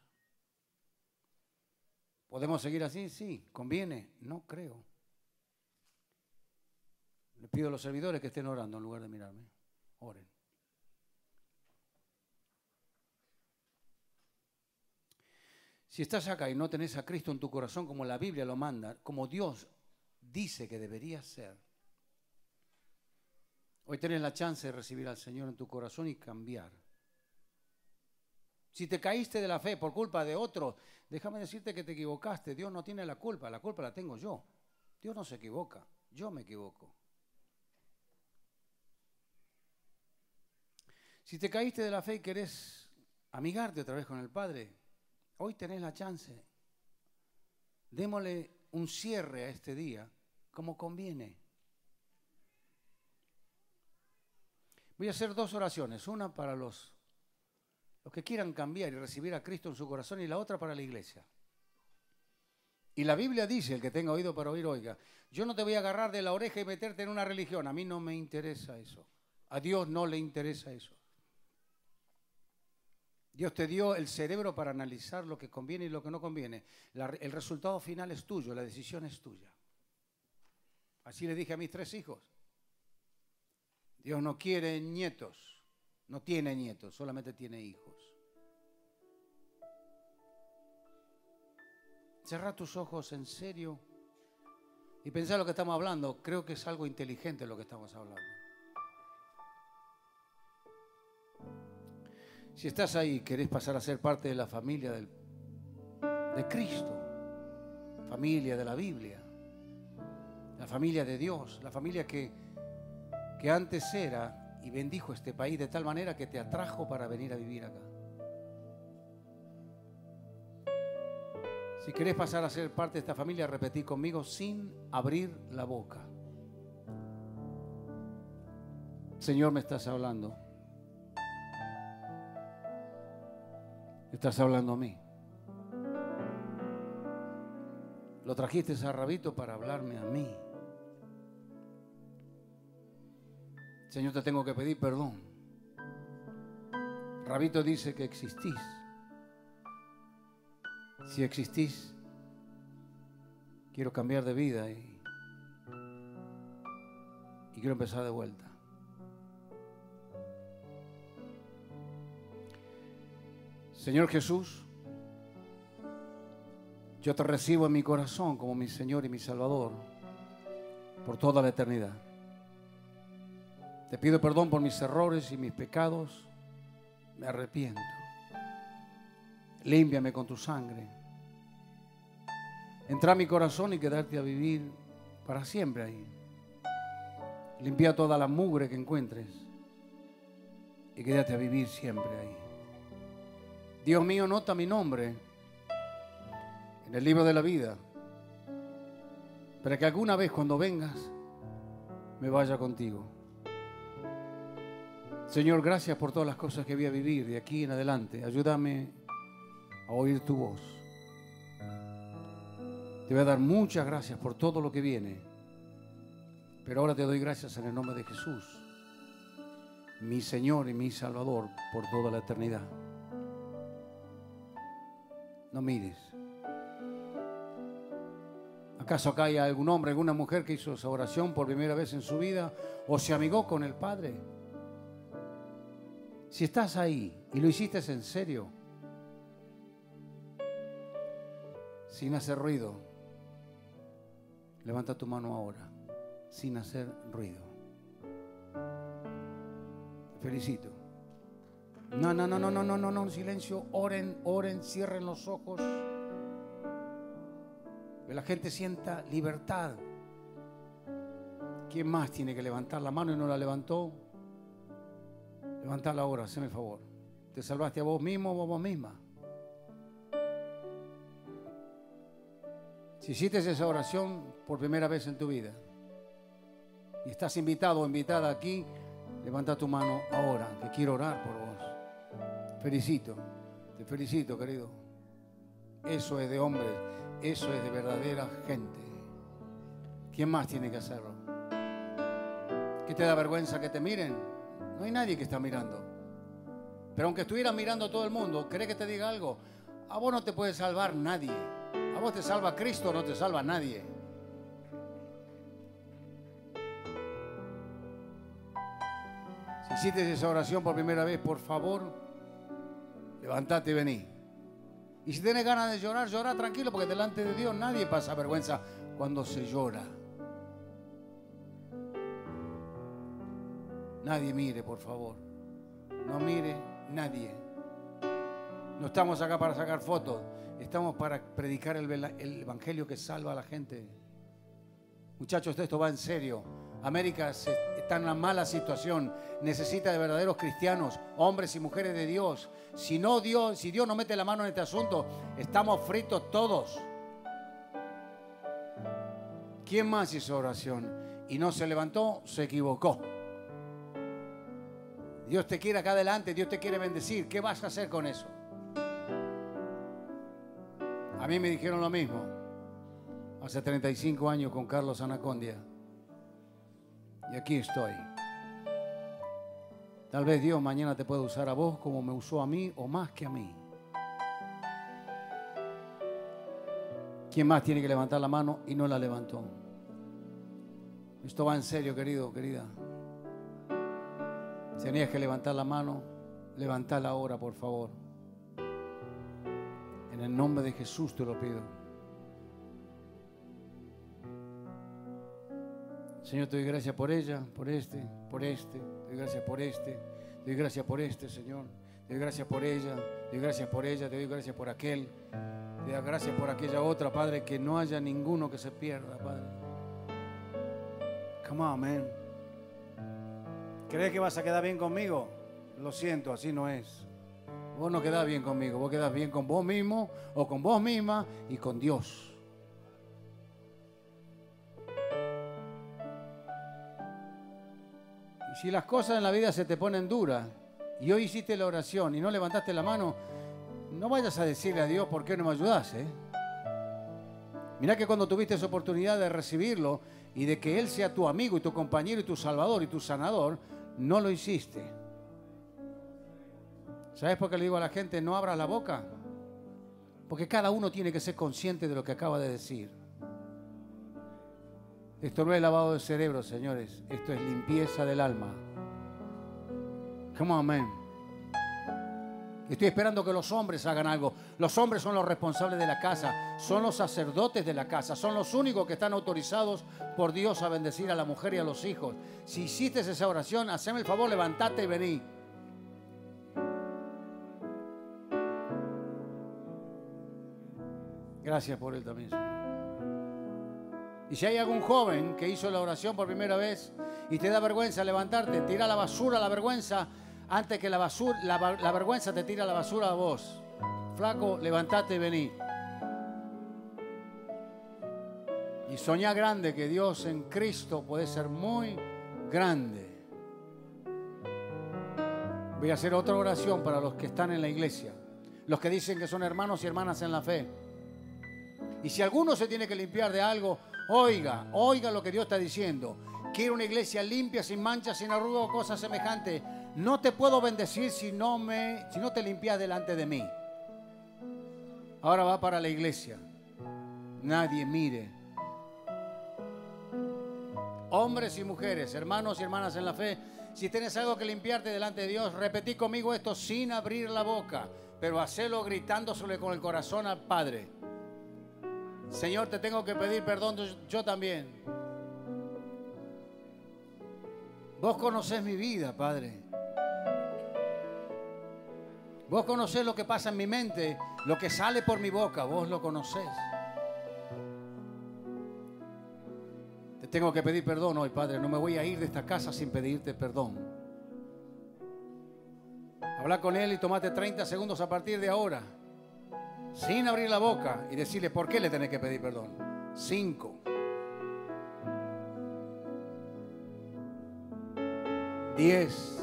Speaker 1: ¿Podemos seguir así? Sí. ¿Conviene? No creo. Le pido a los servidores que estén orando en lugar de mirarme. Oren. Si estás acá y no tenés a Cristo en tu corazón como la Biblia lo manda, como Dios dice que debería ser, hoy tenés la chance de recibir al Señor en tu corazón y cambiar. Si te caíste de la fe por culpa de otro, déjame decirte que te equivocaste. Dios no tiene la culpa, la culpa la tengo yo. Dios no se equivoca, yo me equivoco. Si te caíste de la fe y querés amigarte otra vez con el Padre, hoy tenés la chance. Démosle un cierre a este día como conviene. Voy a hacer dos oraciones, una para los, los que quieran cambiar y recibir a Cristo en su corazón y la otra para la iglesia. Y la Biblia dice, el que tenga oído para oír, oiga. Yo no te voy a agarrar de la oreja y meterte en una religión, a mí no me interesa eso. A Dios no le interesa eso. Dios te dio el cerebro para analizar lo que conviene y lo que no conviene. La, el resultado final es tuyo, la decisión es tuya. Así le dije a mis tres hijos. Dios no quiere nietos, no tiene nietos, solamente tiene hijos. Cerrá tus ojos en serio y pensá lo que estamos hablando. Creo que es algo inteligente lo que estamos hablando. Si estás ahí y querés pasar a ser parte de la familia del, de Cristo, familia de la Biblia, la familia de Dios, la familia que, que antes era y bendijo este país de tal manera que te atrajo para venir a vivir acá. Si querés pasar a ser parte de esta familia, repetí conmigo sin abrir la boca. Señor, me estás hablando. Estás hablando a mí. Lo trajiste a Rabito para hablarme a mí. Señor, te tengo que pedir perdón. Rabito dice que existís. Si existís, quiero cambiar de vida y, y quiero empezar de vuelta. Señor Jesús, yo te recibo en mi corazón como mi Señor y mi Salvador por toda la eternidad. Te pido perdón por mis errores y mis pecados. Me arrepiento. Límpiame con tu sangre. Entra a mi corazón y quedarte a vivir para siempre ahí. Limpia toda la mugre que encuentres y quédate a vivir siempre ahí. Dios mío, nota mi nombre en el libro de la vida, para que alguna vez cuando vengas me vaya contigo. Señor, gracias por todas las cosas que voy a vivir de aquí en adelante. Ayúdame a oír tu voz. Te voy a dar muchas gracias por todo lo que viene, pero ahora te doy gracias en el nombre de Jesús, mi Señor y mi Salvador, por toda la eternidad. No mires. ¿Acaso acá hay algún hombre, alguna mujer que hizo esa oración por primera vez en su vida o se amigó con el Padre? Si estás ahí y lo hiciste en serio, sin hacer ruido, levanta tu mano ahora, sin hacer ruido. Te felicito. No, no, no, no, no, no, no, no, silencio. Oren, oren, cierren los ojos. Que la gente sienta libertad. ¿Quién más tiene que levantar la mano y no la levantó? Levantala ahora, hazme el favor. ¿Te salvaste a vos mismo o a vos misma? Si hiciste esa oración por primera vez en tu vida y estás invitado o invitada aquí, levanta tu mano ahora, que quiero orar por vos. Felicito, te felicito, querido. Eso es de hombres, eso es de verdadera gente. ¿Quién más tiene que hacerlo? ¿Qué te da vergüenza que te miren? No hay nadie que está mirando. Pero aunque estuviera mirando todo el mundo, ¿querés que te diga algo? A vos no te puede salvar nadie. A vos te salva Cristo, no te salva nadie. Si hiciste esa oración por primera vez, por favor, levántate y vení. Y si tienes ganas de llorar, llora tranquilo, porque delante de Dios nadie pasa vergüenza cuando se llora. Nadie mire, por favor. No mire nadie. No estamos acá para sacar fotos. Estamos para predicar el, el evangelio que salva a la gente. Muchachos, esto va en serio. América se, está en una mala situación. Necesita de verdaderos cristianos, hombres y mujeres de Dios. Si no Dios, si Dios no mete la mano en este asunto, estamos fritos todos. ¿Quién más hizo oración y no se levantó? Se equivocó. Dios te quiere acá adelante, Dios te quiere bendecir. ¿Qué vas a hacer con eso? A mí me dijeron lo mismo hace treinta y cinco años con Carlos Anacondia. Y aquí estoy. Tal vez Dios mañana te pueda usar a vos como me usó a mí o más que a mí. ¿Quién más tiene que levantar la mano y no la levantó? Esto va en serio, querido, querida. Si tenías que levantar la mano, levantala ahora, por favor. En el nombre de Jesús te lo pido. Señor, te doy gracias por ella, por este, por este. Te doy gracias por este. Te doy gracias por este, Señor. Te doy gracias por ella. Te doy gracias por ella. Te doy gracias por aquel. Te doy gracias por aquella otra, Padre. Que no haya ninguno que se pierda, Padre. Come on, man. ¿Crees que vas a quedar bien conmigo? Lo siento, así no es. Vos no quedás bien conmigo. Vos quedás bien con vos mismo o con vos misma y con Dios. Y si las cosas en la vida se te ponen duras y hoy hiciste la oración y no levantaste la mano, no vayas a decirle a Dios por qué no me ayudás, ¿eh? Mirá que cuando tuviste esa oportunidad de recibirlo y de que Él sea tu amigo y tu compañero y tu salvador y tu sanador, no lo hiciste. ¿Sabes por qué le digo a la gente no abras la boca? Porque cada uno tiene que ser consciente de lo que acaba de decir. Esto no es lavado de cerebro, señores. Esto es limpieza del alma. Come on, man. Estoy esperando que los hombres hagan algo. Los hombres son los responsables de la casa. Son los sacerdotes de la casa. Son los únicos que están autorizados por Dios a bendecir a la mujer y a los hijos. Si hiciste esa oración, haceme el favor, levantate y vení. Gracias por él también, Señor. Y si hay algún joven que hizo la oración por primera vez y te da vergüenza levantarte, tira la basura, la vergüenza, antes que la, basura, la, la vergüenza te tira la basura a vos. Flaco, levantate y vení. Y soñá grande, que Dios en Cristo puede ser muy grande. Voy a hacer otra oración para los que están en la iglesia, los que dicen que son hermanos y hermanas en la fe. Y si alguno se tiene que limpiar de algo, oiga, oiga lo que Dios está diciendo. Quiero una iglesia limpia, sin manchas, sin arrugas o cosas semejantes. No te puedo bendecir si no, me, si no te limpias delante de mí. Ahora va para la iglesia. Nadie mire. Hombres y mujeres, hermanos y hermanas en la fe, si tienes algo que limpiarte delante de Dios, repetí conmigo esto sin abrir la boca, pero hacelo gritándosele con el corazón al Padre. Señor, te tengo que pedir perdón, yo también. Vos conocés mi vida, Padre. Vos conocés lo que pasa en mi mente, lo que sale por mi boca, vos lo conocés. Te tengo que pedir perdón hoy, Padre. No me voy a ir de esta casa sin pedirte perdón. Habla con Él y tomate treinta segundos a partir de ahora, sin abrir la boca, y decirle por qué le tenés que pedir perdón. cinco, diez,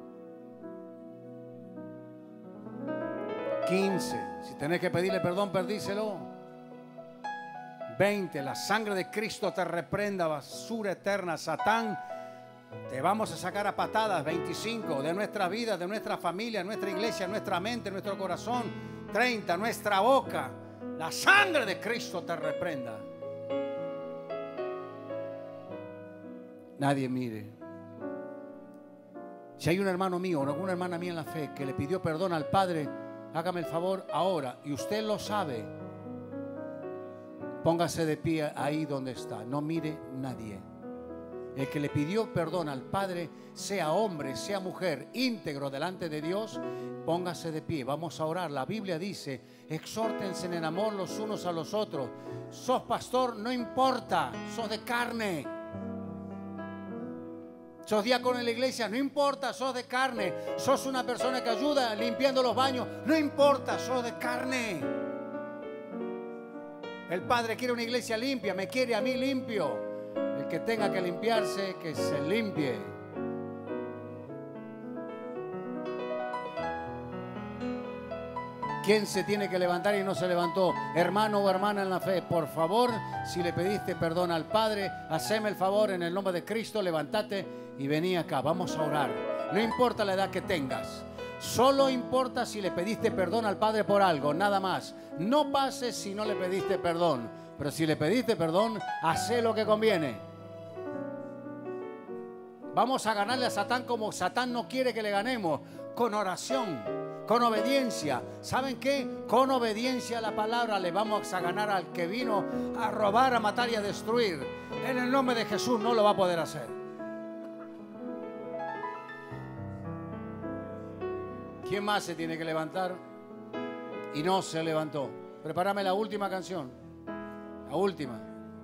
Speaker 1: quince. Si tenés que pedirle perdón, perdíselo. veinte. La sangre de Cristo te reprenda, basura eterna, Satán. Te vamos a sacar a patadas. veinticinco. De nuestra vida, de nuestra familia, nuestra iglesia, nuestra mente, nuestro corazón. treinta. Nuestra boca. La sangre de Cristo te reprenda. Nadie mire. Si hay un hermano mío o alguna hermana mía en la fe que le pidió perdón al Padre, hágame el favor ahora, y usted lo sabe, póngase de pie ahí donde está. No mire nadie. El que le pidió perdón al Padre, sea hombre, sea mujer, íntegro delante de Dios, póngase de pie. Vamos a orar. La Biblia dice: exhórtense en amor los unos a los otros. Sos pastor, no importa, sos de carne. Sos diácono en la iglesia, no importa, sos de carne. Sos una persona que ayuda limpiando los baños, no importa, sos de carne. El Padre quiere una iglesia limpia, me quiere a mí limpio. El que tenga que limpiarse, que se limpie. ¿Quién se tiene que levantar y no se levantó? Hermano o hermana en la fe, por favor, si le pediste perdón al Padre, haceme el favor en el nombre de Cristo, levántate y vení acá. Vamos a orar. No importa la edad que tengas, solo importa si le pediste perdón al Padre por algo, nada más. No pases si no le pediste perdón, pero si le pediste perdón, hacé lo que conviene. Vamos a ganarle a Satán como Satán no quiere que le ganemos, con oración, con obediencia. ¿Saben qué? Con obediencia a la palabra le vamos a ganar al que vino a robar, a matar y a destruir. En el nombre de Jesús no lo va a poder hacer. ¿Quién más se tiene que levantar? Y no se levantó. Prepárame la última canción. La última.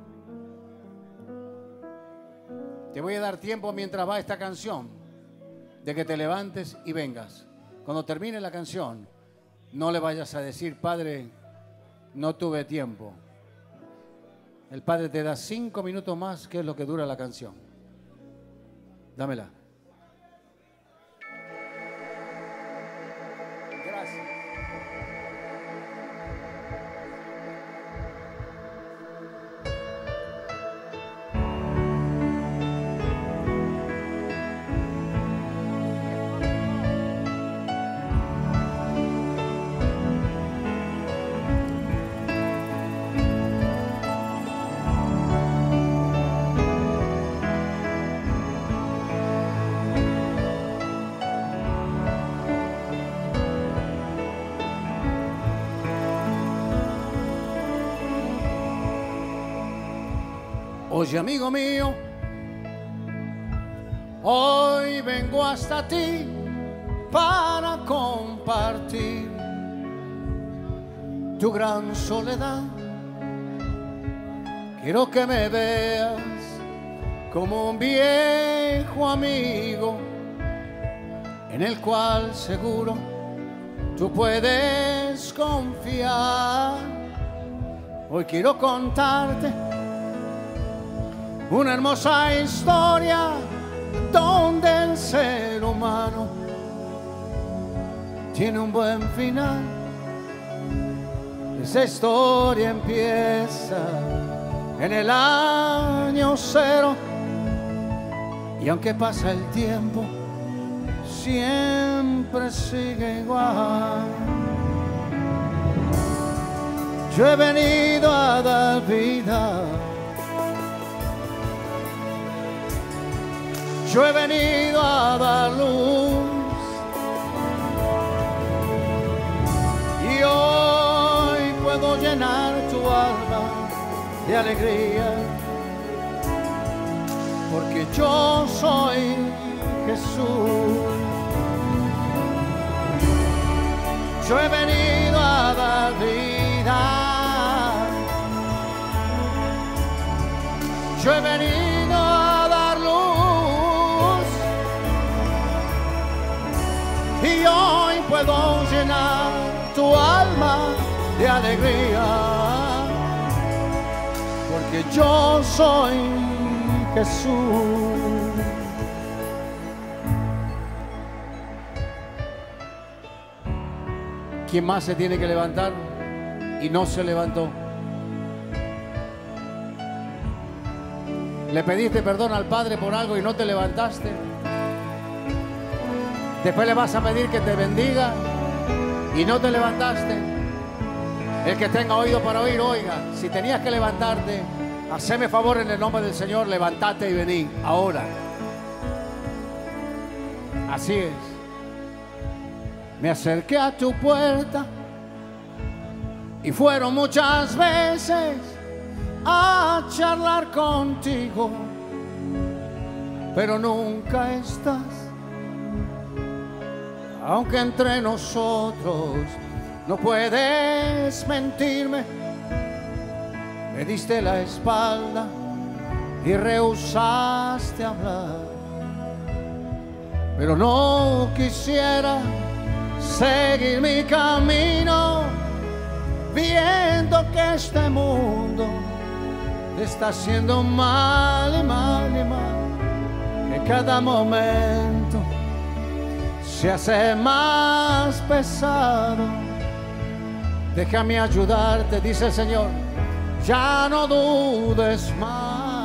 Speaker 1: Te voy a dar tiempo mientras va esta canción de que te levantes y vengas. Cuando termine la canción, no le vayas a decir: Padre, no tuve tiempo. El Padre te da cinco minutos más, que es lo que dura la canción. Dámela. Gracias. Oye, amigo mío, hoy vengo hasta ti para compartir tu gran soledad. Quiero que me veas como un viejo amigo en el cual seguro tú puedes confiar. Hoy quiero contarte una hermosa historia donde el ser humano tiene un buen final. Esa historia empieza en el año cero y aunque pasa el tiempo siempre sigue igual. Yo he venido a dar vida, yo he venido a dar luz y hoy puedo llenar tu alma de alegría, porque yo soy Jesús. Yo he venido a dar vida, yo he venido a dar luz y hoy puedo llenar tu alma de alegría,
Speaker 2: porque yo soy Jesús.
Speaker 1: ¿Quién más se tiene que levantar y no se levantó? ¿Le pediste perdón al Padre por algo y no te levantaste? Después le vas a pedir que te bendiga y no te levantaste. El que tenga oído para oír, oiga. Si tenías que levantarte, haceme favor en el nombre del Señor, levántate y vení ahora. Así es. Me acerqué a tu puerta y fueron muchas veces a charlar contigo, pero nunca estás. Aunque entre nosotros no puedes mentirme, me diste la espalda y rehusaste hablar. Pero no quisiera seguir mi camino, viendo que este mundo te está haciendo mal y mal y mal, que cada momento se hace más pesado. Déjame ayudarte, dice el Señor, ya no dudes más.